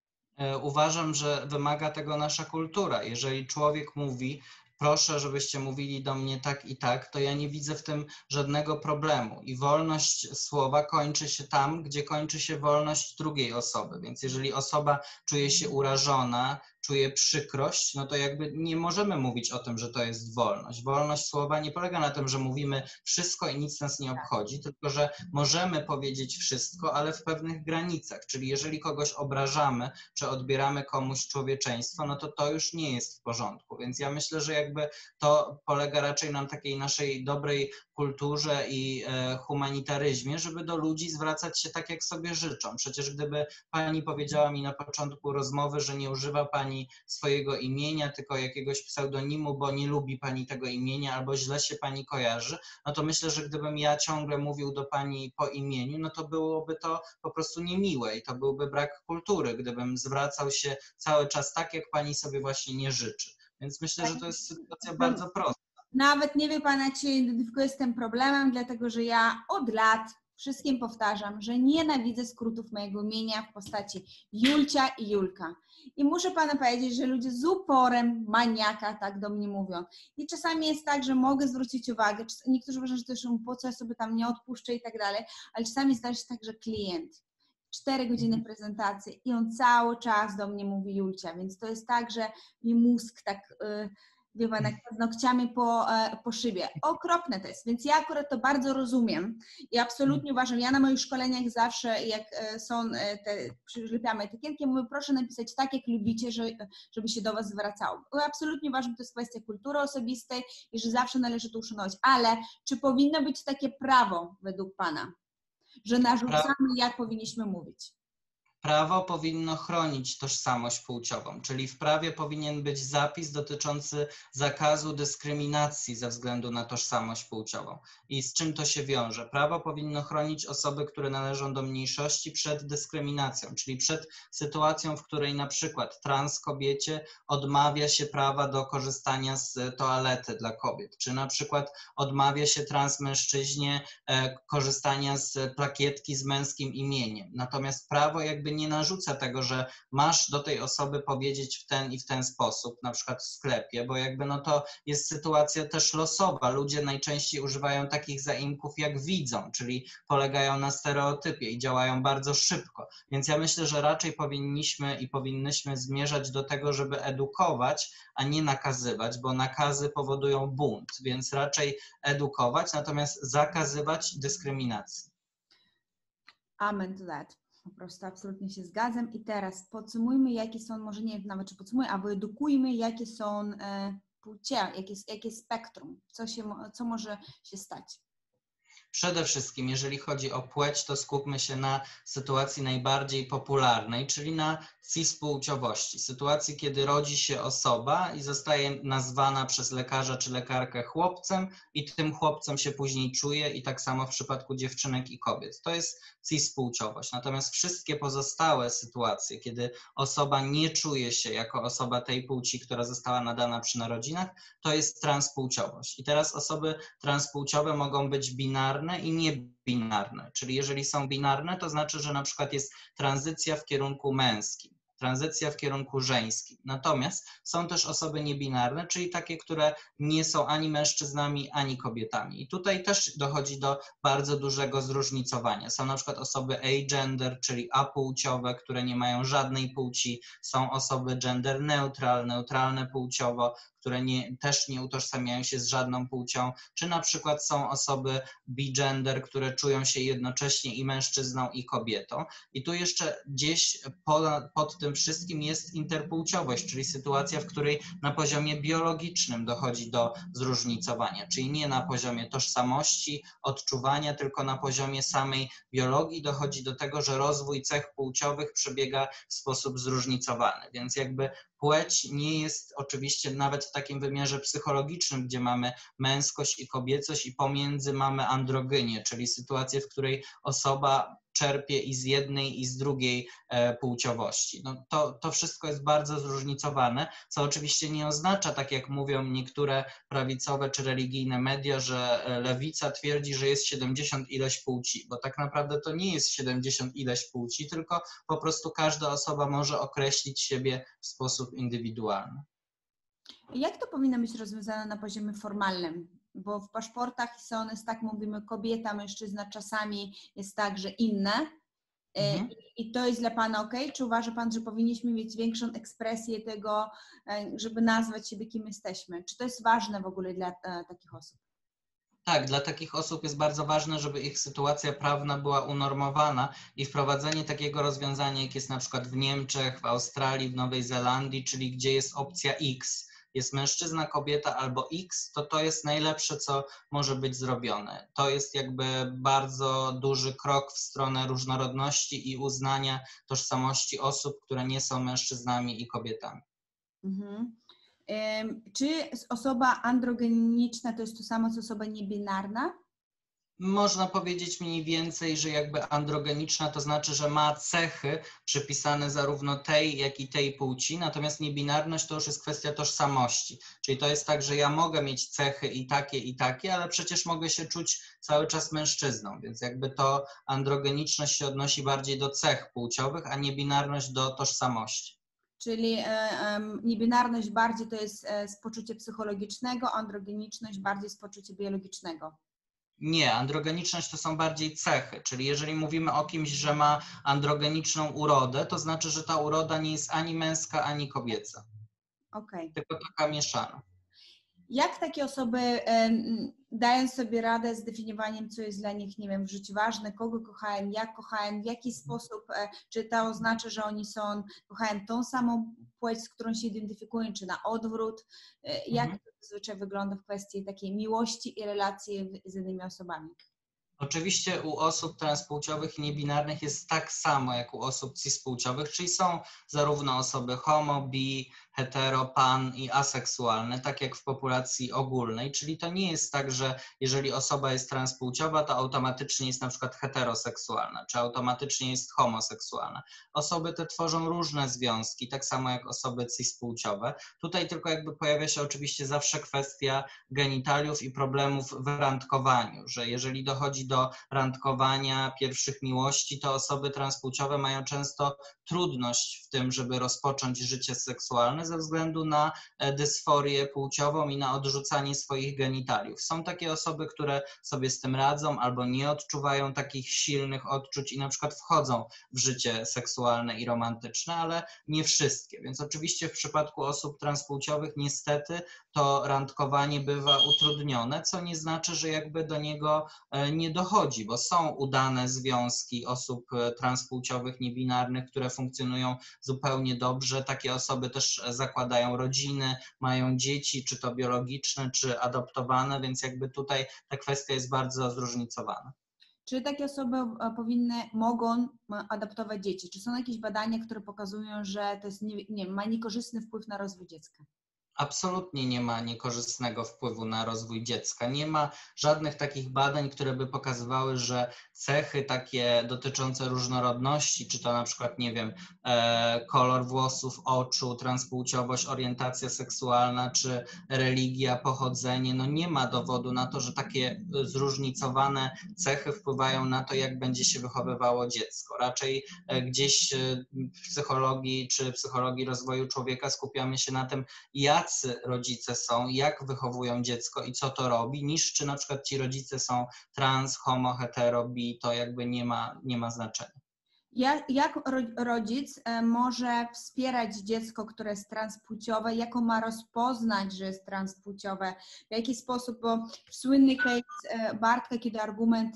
Uważam, że wymaga tego nasza kultura. Jeżeli człowiek mówi, proszę, żebyście mówili do mnie tak i tak, to ja nie widzę w tym żadnego problemu. I wolność słowa kończy się tam, gdzie kończy się wolność drugiej osoby. Więc jeżeli osoba czuje się urażona, czuje przykrość, no to jakby nie możemy mówić o tym, że to jest wolność. Wolność słowa nie polega na tym, że mówimy wszystko i nic nas nie obchodzi, tylko że możemy powiedzieć wszystko, ale w pewnych granicach. Czyli jeżeli kogoś obrażamy, czy odbieramy komuś człowieczeństwo, no to to już nie jest w porządku. Więc ja myślę, że jakby to polega raczej na takiej naszej dobrej kulturze i e, humanitaryzmie, żeby do ludzi zwracać się tak, jak sobie życzą. Przecież gdyby Pani powiedziała mi na początku rozmowy, że nie używa Pani swojego imienia, tylko jakiegoś pseudonimu, bo nie lubi Pani tego imienia albo źle się Pani kojarzy, no to myślę, że gdybym ja ciągle mówił do Pani po imieniu, no to byłoby to po prostu niemiłe i to byłby brak kultury, gdybym zwracał się cały czas tak, jak Pani sobie właśnie nie życzy. Więc myślę, że to jest sytuacja bardzo prosta. Nawet nie wie Pan, jak się identyfikuję z tym problemem, dlatego że ja od lat wszystkim powtarzam, że nienawidzę skrótów mojego imienia w postaci Julcia i Julka. I muszę Pana powiedzieć, że ludzie z uporem maniaka tak do mnie mówią. I czasami jest tak, że mogę zwrócić uwagę, niektórzy uważają, że to już po co ja sobie tam nie odpuszczę i tak dalej, ale czasami zdarzy się tak, że klient cztery godziny prezentacji i on cały czas do mnie mówi Julcia, więc to jest tak, że mi mózg tak... Yy, wie Pan, jak paznokciami po, po szybie. Okropne to jest, więc ja akurat to bardzo rozumiem i absolutnie uważam, ja na moich szkoleniach zawsze, jak są te, przylepiamy etykietki, mówię, proszę napisać tak, jak lubicie, że, żeby się do Was zwracało. Bo absolutnie uważam, że to jest kwestia kultury osobistej i że zawsze należy to uszanować. Ale czy powinno być takie prawo według Pana, że narzucamy, jak powinniśmy mówić? Prawo powinno chronić tożsamość płciową, czyli w prawie powinien być zapis dotyczący zakazu dyskryminacji ze względu na tożsamość płciową. I z czym to się wiąże? Prawo powinno chronić osoby, które należą do mniejszości przed dyskryminacją, czyli przed sytuacją, w której na przykład trans kobiecie odmawia się prawa do korzystania z toalety dla kobiet, czy na przykład odmawia się trans mężczyźnie e, korzystania z plakietki z męskim imieniem. Natomiast prawo jakby nie narzuca tego, że masz do tej osoby powiedzieć w ten i w ten sposób, na przykład w sklepie, bo jakby no to jest sytuacja też losowa. Ludzie najczęściej używają takich zaimków jak widzą, czyli polegają na stereotypie i działają bardzo szybko. Więc ja myślę, że raczej powinniśmy i powinnyśmy zmierzać do tego, żeby edukować, a nie nakazywać, bo nakazy powodują bunt, więc raczej edukować, natomiast zakazywać dyskryminacji. Amen to that. Po prostu absolutnie się zgadzam. I teraz podsumujmy, jakie są, może nie nawet czy podsumujmy, a wyedukujmy, jakie są e, płcie, jakie, jakie spektrum, co, się, co może się stać. Przede wszystkim, jeżeli chodzi o płeć, to skupmy się na sytuacji najbardziej popularnej, czyli na cispłciowości. Sytuacji, kiedy rodzi się osoba i zostaje nazwana przez lekarza czy lekarkę chłopcem i tym chłopcem się później czuje i tak samo w przypadku dziewczynek i kobiet. To jest cispłciowość. Natomiast wszystkie pozostałe sytuacje, kiedy osoba nie czuje się jako osoba tej płci, która została nadana przy narodzinach, to jest transpłciowość. I teraz osoby transpłciowe mogą być binarne i niebinarne. Czyli jeżeli są binarne, to znaczy, że na przykład jest tranzycja w kierunku męskim, tranzycja w kierunku żeńskim. Natomiast są też osoby niebinarne, czyli takie, które nie są ani mężczyznami, ani kobietami. I tutaj też dochodzi do bardzo dużego zróżnicowania. Są na przykład osoby agender, czyli apłciowe, które nie mają żadnej płci. Są osoby gender neutral, neutralne płciowo, które nie, też nie utożsamiają się z żadną płcią, czy na przykład są osoby bigender, które czują się jednocześnie i mężczyzną, i kobietą. I tu jeszcze gdzieś pod, pod tym wszystkim jest interpłciowość, czyli sytuacja, w której na poziomie biologicznym dochodzi do zróżnicowania, czyli nie na poziomie tożsamości, odczuwania, tylko na poziomie samej biologii dochodzi do tego, że rozwój cech płciowych przebiega w sposób zróżnicowany. Więc jakby płeć nie jest oczywiście nawet w takim wymiarze psychologicznym, gdzie mamy męskość i kobiecość i pomiędzy mamy androgynię, czyli sytuację, w której osoba czerpie i z jednej, i z drugiej płciowości. No to, to wszystko jest bardzo zróżnicowane, co oczywiście nie oznacza, tak jak mówią niektóre prawicowe czy religijne media, że lewica twierdzi, że jest siedemdziesiąt ileś płci, bo tak naprawdę to nie jest siedemdziesiąt ileś płci, tylko po prostu każda osoba może określić siebie w sposób indywidualny. Jak to powinno być rozwiązane na poziomie formalnym? Bo w paszportach są, jest tak, mówimy kobieta, mężczyzna, czasami jest tak, że inne. Mhm. I to jest dla Pana ok? Czy uważa Pan, że powinniśmy mieć większą ekspresję tego, żeby nazwać siebie, kim jesteśmy? Czy to jest ważne w ogóle dla takich osób? Tak, dla takich osób jest bardzo ważne, żeby ich sytuacja prawna była unormowana i wprowadzenie takiego rozwiązania, jak jest na przykład w Niemczech, w Australii, w Nowej Zelandii, czyli gdzie jest opcja X, jest mężczyzna, kobieta albo X, to to jest najlepsze, co może być zrobione. To jest jakby bardzo duży krok w stronę różnorodności i uznania tożsamości osób, które nie są mężczyznami i kobietami. Mhm. Czy osoba androgeniczna to jest to samo, co osoba niebinarna? Można powiedzieć mniej więcej, że jakby androgeniczna to znaczy, że ma cechy przypisane zarówno tej, jak i tej płci, natomiast niebinarność to już jest kwestia tożsamości. Czyli to jest tak, że ja mogę mieć cechy i takie, i takie, ale przecież mogę się czuć cały czas mężczyzną, więc jakby to androgeniczność się odnosi bardziej do cech płciowych, a niebinarność do tożsamości. Czyli e, e, niebinarność bardziej to jest e, z poczucia psychologicznego, androgeniczność bardziej z poczucia biologicznego. Nie, androgeniczność to są bardziej cechy, czyli jeżeli mówimy o kimś, że ma androgeniczną urodę, to znaczy, że ta uroda nie jest ani męska, ani kobieca. Okej. Tylko taka mieszana. Jak takie osoby, e, dając sobie radę z definiowaniem, co jest dla nich, nie wiem, w życiu ważne, kogo kochają, jak kochają, w jaki sposób, e, czy to oznacza, że oni są, kochają tą samą płeć, z którą się identyfikują, czy na odwrót, e, jak Mhm. to zazwyczaj wygląda w kwestii takiej miłości i relacji z innymi osobami? Oczywiście u osób transpłciowych i niebinarnych jest tak samo jak u osób cispłciowych, czyli są zarówno osoby homo, bi, hetero, pan i aseksualne, tak jak w populacji ogólnej, czyli to nie jest tak, że jeżeli osoba jest transpłciowa, to automatycznie jest na przykład heteroseksualna, czy automatycznie jest homoseksualna. Osoby te tworzą różne związki, tak samo jak osoby cispłciowe. Tutaj tylko jakby pojawia się oczywiście zawsze kwestia genitaliów i problemów w randkowaniu, że jeżeli dochodzi do randkowania pierwszych miłości, to osoby transpłciowe mają często trudność w tym, żeby rozpocząć życie seksualne ze względu na dysforię płciową i na odrzucanie swoich genitaliów. Są takie osoby, które sobie z tym radzą albo nie odczuwają takich silnych odczuć i na przykład wchodzą w życie seksualne i romantyczne, ale nie wszystkie. Więc oczywiście w przypadku osób transpłciowych niestety to randkowanie bywa utrudnione, co nie znaczy, że jakby do niego nie dochodzi, bo są udane związki osób transpłciowych, niebinarnych, które funkcjonują zupełnie dobrze. Takie osoby też zakładają rodziny, mają dzieci, czy to biologiczne, czy adoptowane, więc jakby tutaj ta kwestia jest bardzo zróżnicowana. Czy takie osoby powinny, mogą adoptować dzieci? Czy są jakieś badania, które pokazują, że to jest nie, nie, ma niekorzystny wpływ na rozwój dziecka? Absolutnie nie ma niekorzystnego wpływu na rozwój dziecka. Nie ma żadnych takich badań, które by pokazywały, że cechy takie dotyczące różnorodności, czy to na przykład, nie wiem, e, kolor włosów, oczu, transpłciowość, orientacja seksualna, czy religia, pochodzenie, no nie ma dowodu na to, że takie zróżnicowane cechy wpływają na to, jak będzie się wychowywało dziecko. Raczej e, gdzieś e, w psychologii, czy psychologii rozwoju człowieka skupiamy się na tym, jak jacy rodzice są, jak wychowują dziecko i co to robi, niż czy na przykład ci rodzice są trans, homo, hetero, bi, to jakby nie ma, nie ma znaczenia. Jak, jak rodzic może wspierać dziecko, które jest transpłciowe? Jak on ma rozpoznać, że jest transpłciowe? W jaki sposób? Bo słynny case Bartka, kiedy argument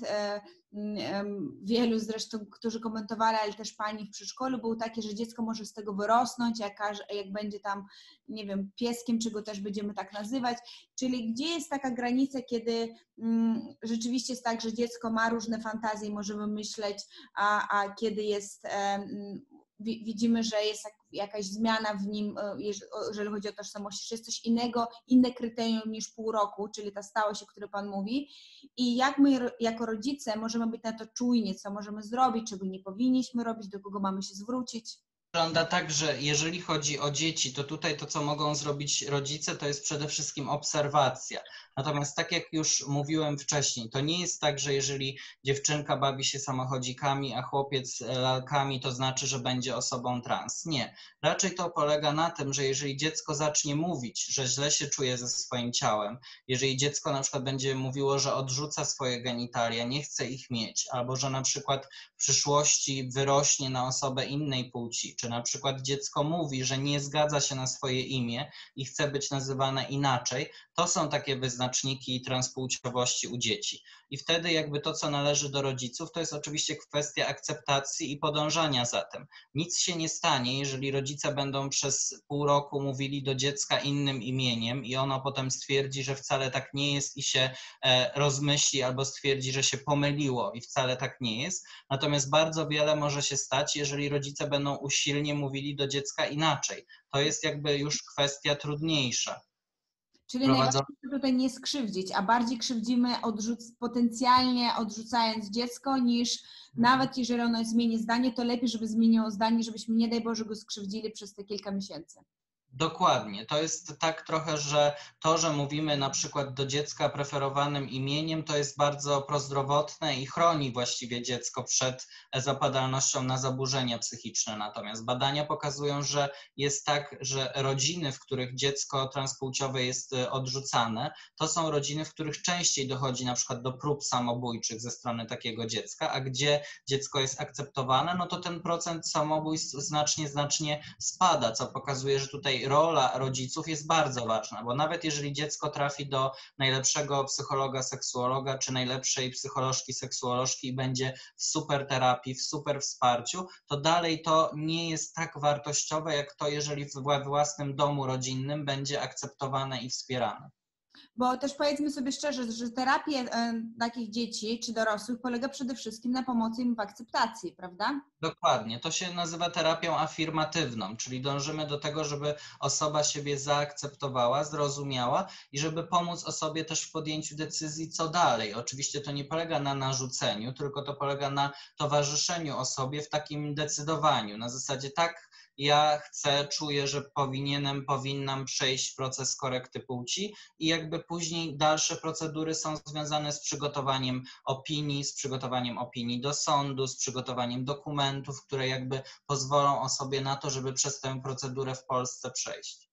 wielu zresztą, którzy komentowali, ale też pani w przedszkolu, był taki, że dziecko może z tego wyrosnąć, jak, jak będzie tam, nie wiem, pieskiem, czy go też będziemy tak nazywać. Czyli gdzie jest taka granica, kiedy mm, rzeczywiście jest tak, że dziecko ma różne fantazje i możemy myśleć, a, a kiedy jest, um, widzimy, że jest jakaś zmiana w nim, jeżeli chodzi o tożsamość, że jest coś innego, inne kryterium niż pół roku, czyli ta stałość, o której Pan mówi. I jak my jako rodzice możemy być na to czujni, co możemy zrobić, czego nie powinniśmy robić, do kogo mamy się zwrócić? Wygląda tak, że jeżeli chodzi o dzieci, to tutaj to, co mogą zrobić rodzice, to jest przede wszystkim obserwacja. Natomiast tak jak już mówiłem wcześniej, to nie jest tak, że jeżeli dziewczynka bawi się samochodzikami, a chłopiec lalkami, to znaczy, że będzie osobą trans. Nie. Raczej to polega na tym, że jeżeli dziecko zacznie mówić, że źle się czuje ze swoim ciałem, jeżeli dziecko na przykład będzie mówiło, że odrzuca swoje genitalia, nie chce ich mieć, albo że na przykład w przyszłości wyrośnie na osobę innej płci, czy na przykład dziecko mówi, że nie zgadza się na swoje imię i chce być nazywane inaczej, to są takie wyznaczniki transpłciowości u dzieci. I wtedy jakby to, co należy do rodziców, to jest oczywiście kwestia akceptacji i podążania za tym. Nic się nie stanie, jeżeli rodzice będą przez pół roku mówili do dziecka innym imieniem i ono potem stwierdzi, że wcale tak nie jest i się rozmyśli albo stwierdzi, że się pomyliło i wcale tak nie jest. Natomiast bardzo wiele może się stać, jeżeli rodzice będą usilnie mówili do dziecka inaczej. To jest jakby już kwestia trudniejsza. Czyli najważniejsze tutaj nie skrzywdzić, a bardziej krzywdzimy odrzuc- potencjalnie odrzucając dziecko, niż nawet jeżeli ono zmieni zdanie, to lepiej, żeby zmieniło zdanie, żebyśmy nie daj Boże go skrzywdzili przez te kilka miesięcy. Dokładnie. To jest tak trochę, że to, że mówimy na przykład do dziecka preferowanym imieniem, to jest bardzo prozdrowotne i chroni właściwie dziecko przed zapadalnością na zaburzenia psychiczne. Natomiast badania pokazują, że jest tak, że rodziny, w których dziecko transpłciowe jest odrzucane, to są rodziny, w których częściej dochodzi na przykład do prób samobójczych ze strony takiego dziecka, a gdzie dziecko jest akceptowane, no to ten procent samobójstw znacznie, znacznie spada, co pokazuje, że tutaj rola rodziców jest bardzo ważna, bo nawet jeżeli dziecko trafi do najlepszego psychologa, seksuologa, czy najlepszej psycholożki, seksuolożki i będzie w super terapii, w super wsparciu, to dalej to nie jest tak wartościowe, jak to, jeżeli we własnym domu rodzinnym będzie akceptowane i wspierane. Bo też powiedzmy sobie szczerze, że terapia e, takich dzieci czy dorosłych polega przede wszystkim na pomocy im w akceptacji, prawda? Dokładnie. To się nazywa terapią afirmatywną, czyli dążymy do tego, żeby osoba siebie zaakceptowała, zrozumiała i żeby pomóc osobie też w podjęciu decyzji, co dalej. Oczywiście to nie polega na narzuceniu, tylko to polega na towarzyszeniu osobie w takim decydowaniu. Na zasadzie tak, ja chcę, czuję, że powinienem, powinnam przejść proces korekty płci i jakby później dalsze procedury są związane z przygotowaniem opinii, z przygotowaniem opinii do sądu, z przygotowaniem dokumentów, które jakby pozwolą osobie na to, żeby przez tę procedurę w Polsce przejść.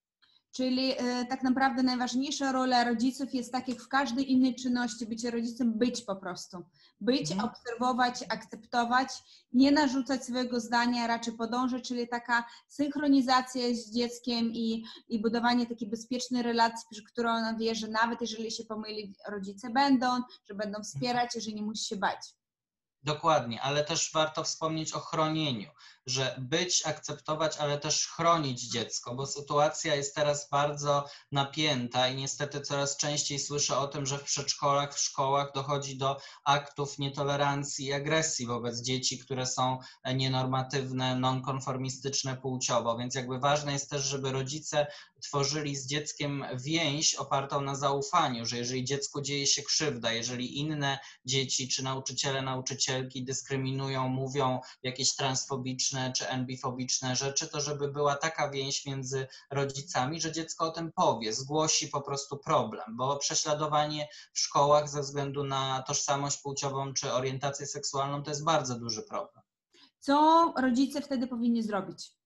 Czyli e, tak naprawdę najważniejsza rola rodziców jest tak jak w każdej innej czynności, bycie rodzicem, być po prostu. Być, Mhm. obserwować, akceptować, nie narzucać swojego zdania, raczej podążać, czyli taka synchronizacja z dzieckiem i, i budowanie takiej bezpiecznej relacji, przy której ona wie, że nawet jeżeli się pomyli, rodzice będą, że będą wspierać i że nie musi się bać. Dokładnie, ale też warto wspomnieć o chronieniu, że być, akceptować, ale też chronić dziecko, bo sytuacja jest teraz bardzo napięta i niestety coraz częściej słyszę o tym, że w przedszkolach, w szkołach dochodzi do aktów nietolerancji i agresji wobec dzieci, które są nienormatywne, nonkonformistyczne płciowo, więc jakby ważne jest też, żeby rodzice tworzyli z dzieckiem więź opartą na zaufaniu, że jeżeli dziecku dzieje się krzywda, jeżeli inne dzieci czy nauczyciele, nauczycielki dyskryminują, mówią jakieś transfobiczne czy enbifobiczne rzeczy, to żeby była taka więź między rodzicami, że dziecko o tym powie, zgłosi po prostu problem, bo prześladowanie w szkołach ze względu na tożsamość płciową czy orientację seksualną to jest bardzo duży problem. Co rodzice wtedy powinni zrobić?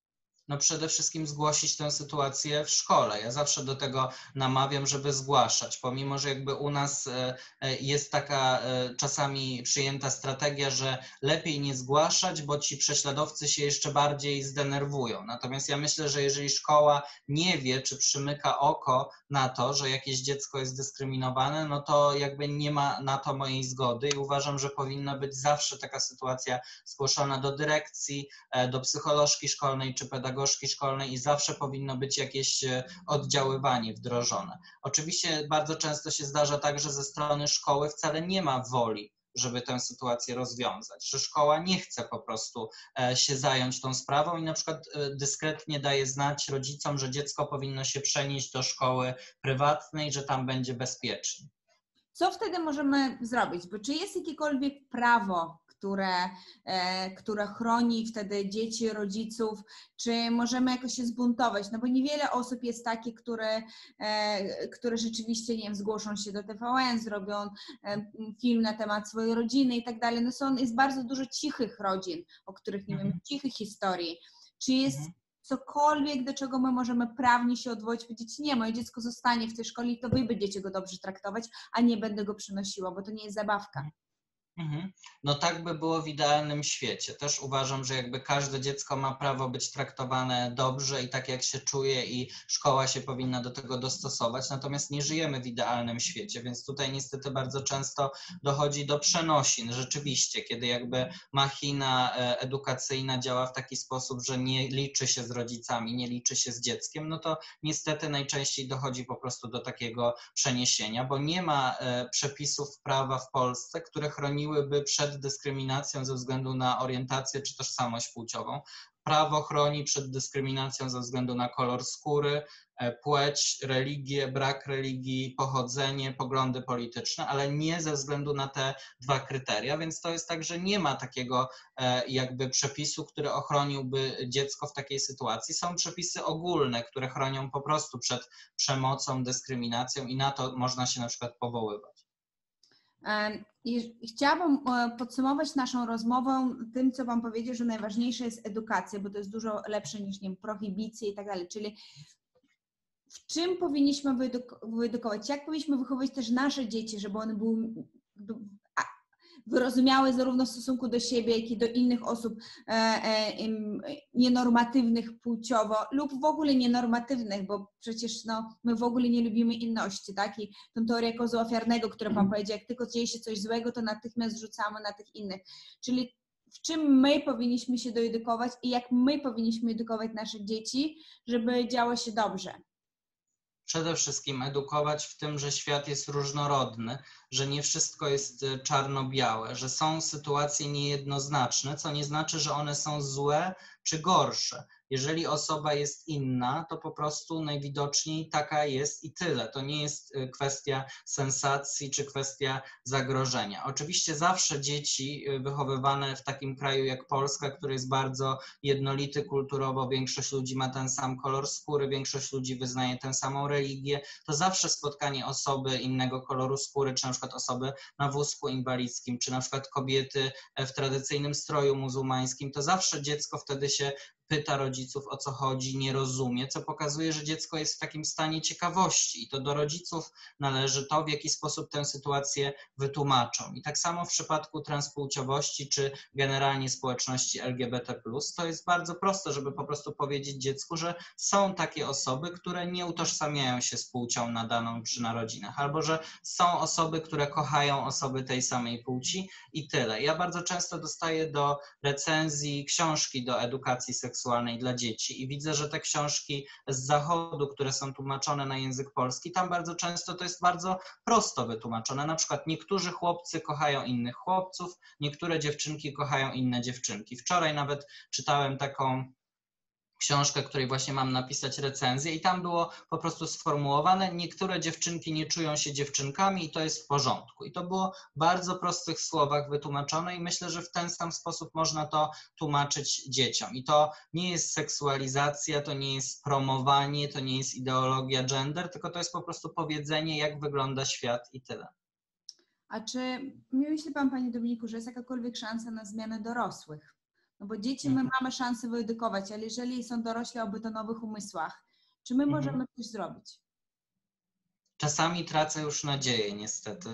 No przede wszystkim zgłosić tę sytuację w szkole. Ja zawsze do tego namawiam, żeby zgłaszać, pomimo że jakby u nas jest taka czasami przyjęta strategia, że lepiej nie zgłaszać, bo ci prześladowcy się jeszcze bardziej zdenerwują. Natomiast ja myślę, że jeżeli szkoła nie wie, czy przymyka oko na to, że jakieś dziecko jest dyskryminowane, no to jakby nie ma na to mojej zgody i uważam, że powinna być zawsze taka sytuacja zgłoszona do dyrekcji, do psycholożki szkolnej czy pedagożki szkolnej i zawsze powinno być jakieś oddziaływanie wdrożone. Oczywiście bardzo często się zdarza tak, że ze strony szkoły wcale nie ma woli, żeby tę sytuację rozwiązać, że szkoła nie chce po prostu się zająć tą sprawą i na przykład dyskretnie daje znać rodzicom, że dziecko powinno się przenieść do szkoły prywatnej, że tam będzie bezpiecznie. Co wtedy możemy zrobić? Bo czy jest jakiekolwiek prawo, które, e, które chroni wtedy dzieci, rodziców, czy możemy jakoś się zbuntować? No bo niewiele osób jest takich, które, e, które rzeczywiście, nie wiem, zgłoszą się do T V N, zrobią e, film na temat swojej rodziny i tak dalej. No są, jest bardzo dużo cichych rodzin, o których nie wiemy, cichych historii. Czy jest cokolwiek, do czego my możemy prawnie się odwołać, powiedzieć, nie, moje dziecko zostanie w tej szkole i to wy będziecie go dobrze traktować, a nie będę go przynosiła, bo to nie jest zabawka. Mhm. No tak by było w idealnym świecie. Też uważam, że jakby każde dziecko ma prawo być traktowane dobrze i tak jak się czuje i szkoła się powinna do tego dostosować, natomiast nie żyjemy w idealnym świecie, więc tutaj niestety bardzo często dochodzi do przenosin. Rzeczywiście, kiedy jakby machina edukacyjna działa w taki sposób, że nie liczy się z rodzicami, nie liczy się z dzieckiem, no to niestety najczęściej dochodzi po prostu do takiego przeniesienia, bo nie ma przepisów prawa w Polsce, które chroniły by przed dyskryminacją ze względu na orientację czy tożsamość płciową. Prawo chroni przed dyskryminacją ze względu na kolor skóry, płeć, religię, brak religii, pochodzenie, poglądy polityczne, ale nie ze względu na te dwa kryteria, więc to jest tak, że nie ma takiego jakby przepisu, który ochroniłby dziecko w takiej sytuacji. Są przepisy ogólne, które chronią po prostu przed przemocą, dyskryminacją i na to można się na przykład powoływać. Chciałabym podsumować naszą rozmowę tym, co Wam powiedział, że najważniejsza jest edukacja, bo to jest dużo lepsze niż, nie wiem, prohibicje i tak dalej, czyli w czym powinniśmy wyedukować, jak powinniśmy wychować też nasze dzieci, żeby one były wyrozumiałe zarówno w stosunku do siebie, jak i do innych osób e, e, nienormatywnych płciowo lub w ogóle nienormatywnych, bo przecież no, my w ogóle nie lubimy inności, tak? I tą teorię kozu ofiarnego, którą Pan powiedział, jak tylko dzieje się coś złego, to natychmiast rzucamy na tych innych. Czyli w czym my powinniśmy się doedukować i jak my powinniśmy edukować nasze dzieci, żeby działo się dobrze? Przede wszystkim edukować w tym, że świat jest różnorodny, że nie wszystko jest czarno-białe, że są sytuacje niejednoznaczne, co nie znaczy, że one są złe czy gorsze. Jeżeli osoba jest inna, to po prostu najwidoczniej taka jest i tyle. To nie jest kwestia sensacji czy kwestia zagrożenia. Oczywiście zawsze dzieci wychowywane w takim kraju jak Polska, który jest bardzo jednolity kulturowo, większość ludzi ma ten sam kolor skóry, większość ludzi wyznaje tę samą religię, to zawsze spotkanie osoby innego koloru skóry, czy na przykład osoby na wózku inwalidzkim, czy na przykład kobiety w tradycyjnym stroju muzułmańskim, to zawsze dziecko wtedy się pyta rodziców, o co chodzi, nie rozumie, co pokazuje, że dziecko jest w takim stanie ciekawości i to do rodziców należy to, w jaki sposób tę sytuację wytłumaczą. I tak samo w przypadku transpłciowości czy generalnie społeczności L G B T plus, to jest bardzo proste, żeby po prostu powiedzieć dziecku, że są takie osoby, które nie utożsamiają się z płcią nadaną przy narodzinach, albo że są osoby, które kochają osoby tej samej płci i tyle. Ja bardzo często dostaję do recenzji książki do edukacji seksualnej dla dzieci i widzę, że te książki z zachodu, które są tłumaczone na język polski, tam bardzo często to jest bardzo prosto wytłumaczone. Na przykład niektórzy chłopcy kochają innych chłopców, niektóre dziewczynki kochają inne dziewczynki. Wczoraj nawet czytałem taką książkę, której właśnie mam napisać recenzję i tam było po prostu sformułowane, niektóre dziewczynki nie czują się dziewczynkami i to jest w porządku. I to było w bardzo prostych słowach wytłumaczone i myślę, że w ten sam sposób można to tłumaczyć dzieciom. I to nie jest seksualizacja, to nie jest promowanie, to nie jest ideologia gender, tylko to jest po prostu powiedzenie, jak wygląda świat i tyle. A czy myśli Pan, Panie Dominiku, że jest jakakolwiek szansa na zmianę dorosłych? No bo dzieci my mamy szansę wyedukować, ale jeżeli są dorośli o betonowych umysłach, czy my Mhm. możemy coś zrobić? Czasami tracę już nadzieję, niestety,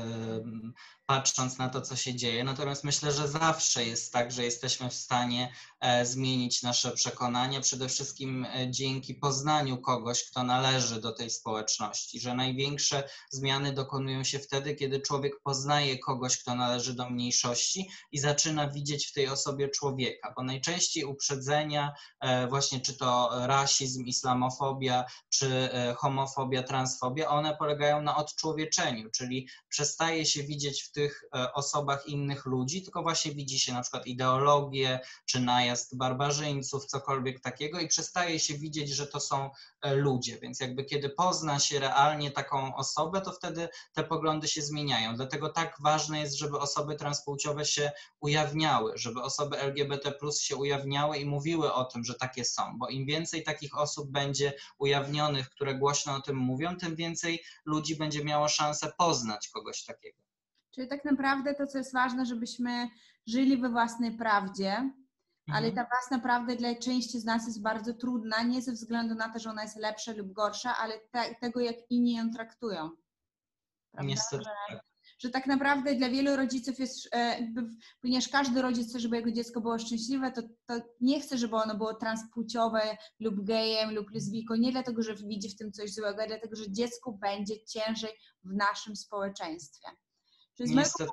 patrząc na to, co się dzieje. Natomiast myślę, że zawsze jest tak, że jesteśmy w stanie zmienić nasze przekonania, przede wszystkim dzięki poznaniu kogoś, kto należy do tej społeczności, że największe zmiany dokonują się wtedy, kiedy człowiek poznaje kogoś, kto należy do mniejszości i zaczyna widzieć w tej osobie człowieka, bo najczęściej uprzedzenia, właśnie czy to rasizm, islamofobia, czy homofobia, transfobia, one polegają na odczłowieczeniu, czyli przestaje się widzieć w tych osobach innych ludzi, tylko właśnie widzi się na przykład ideologię, czy najazd barbarzyńców, cokolwiek takiego i przestaje się widzieć, że to są ludzie, więc jakby kiedy pozna się realnie taką osobę, to wtedy te poglądy się zmieniają. Dlatego tak ważne jest, żeby osoby transpłciowe się ujawniały, żeby osoby L G B T plus się ujawniały i mówiły o tym, że takie są, bo im więcej takich osób będzie ujawnionych, które głośno o tym mówią, tym więcej ludzi będzie miało szansę poznać kogoś takiego. Czyli tak naprawdę to, co jest ważne, żebyśmy żyli we własnej prawdzie, ale Mhm. ta własna prawda dla części z nas jest bardzo trudna, nie ze względu na to, że ona jest lepsza lub gorsza, ale te, tego, jak inni ją traktują. Prawda? Niestety Że, tak. że tak naprawdę dla wielu rodziców jest, jakby, ponieważ każdy rodzic chce, żeby jego dziecko było szczęśliwe, to, to nie chce, żeby ono było transpłciowe lub gejem lub lesbijką, nie dlatego, że widzi w tym coś złego, ale dlatego, że dziecku będzie ciężej w naszym społeczeństwie. Czyli z, mojego,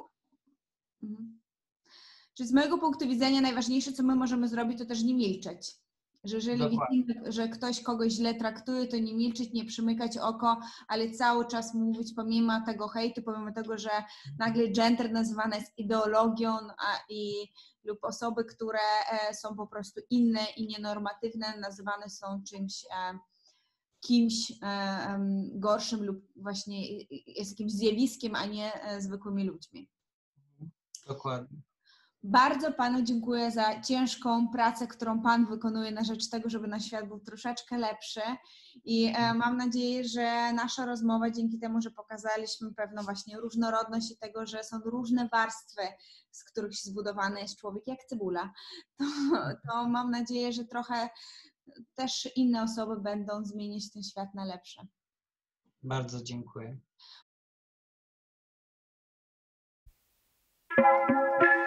mhm. Czyli z mojego punktu widzenia najważniejsze, co my możemy zrobić, to też nie milczeć. Że jeżeli Dokładnie. widzimy, że ktoś kogoś źle traktuje, to nie milczeć, nie przymykać oko, ale cały czas mówić pomimo tego hejtu, pomimo tego, że nagle gender nazywana jest ideologią a, i, lub osoby, które e, są po prostu inne i nienormatywne, nazywane są czymś, e, kimś e, gorszym lub właśnie jest jakimś zjawiskiem, a nie e, zwykłymi ludźmi. Dokładnie. Bardzo Panu dziękuję za ciężką pracę, którą Pan wykonuje na rzecz tego, żeby nasz świat był troszeczkę lepszy i e, mam nadzieję, że nasza rozmowa dzięki temu, że pokazaliśmy pewną właśnie różnorodność i tego, że są różne warstwy, z których zbudowany jest człowiek, jak cebula, to, to mam nadzieję, że trochę też inne osoby będą zmieniać ten świat na lepsze. Bardzo dziękuję.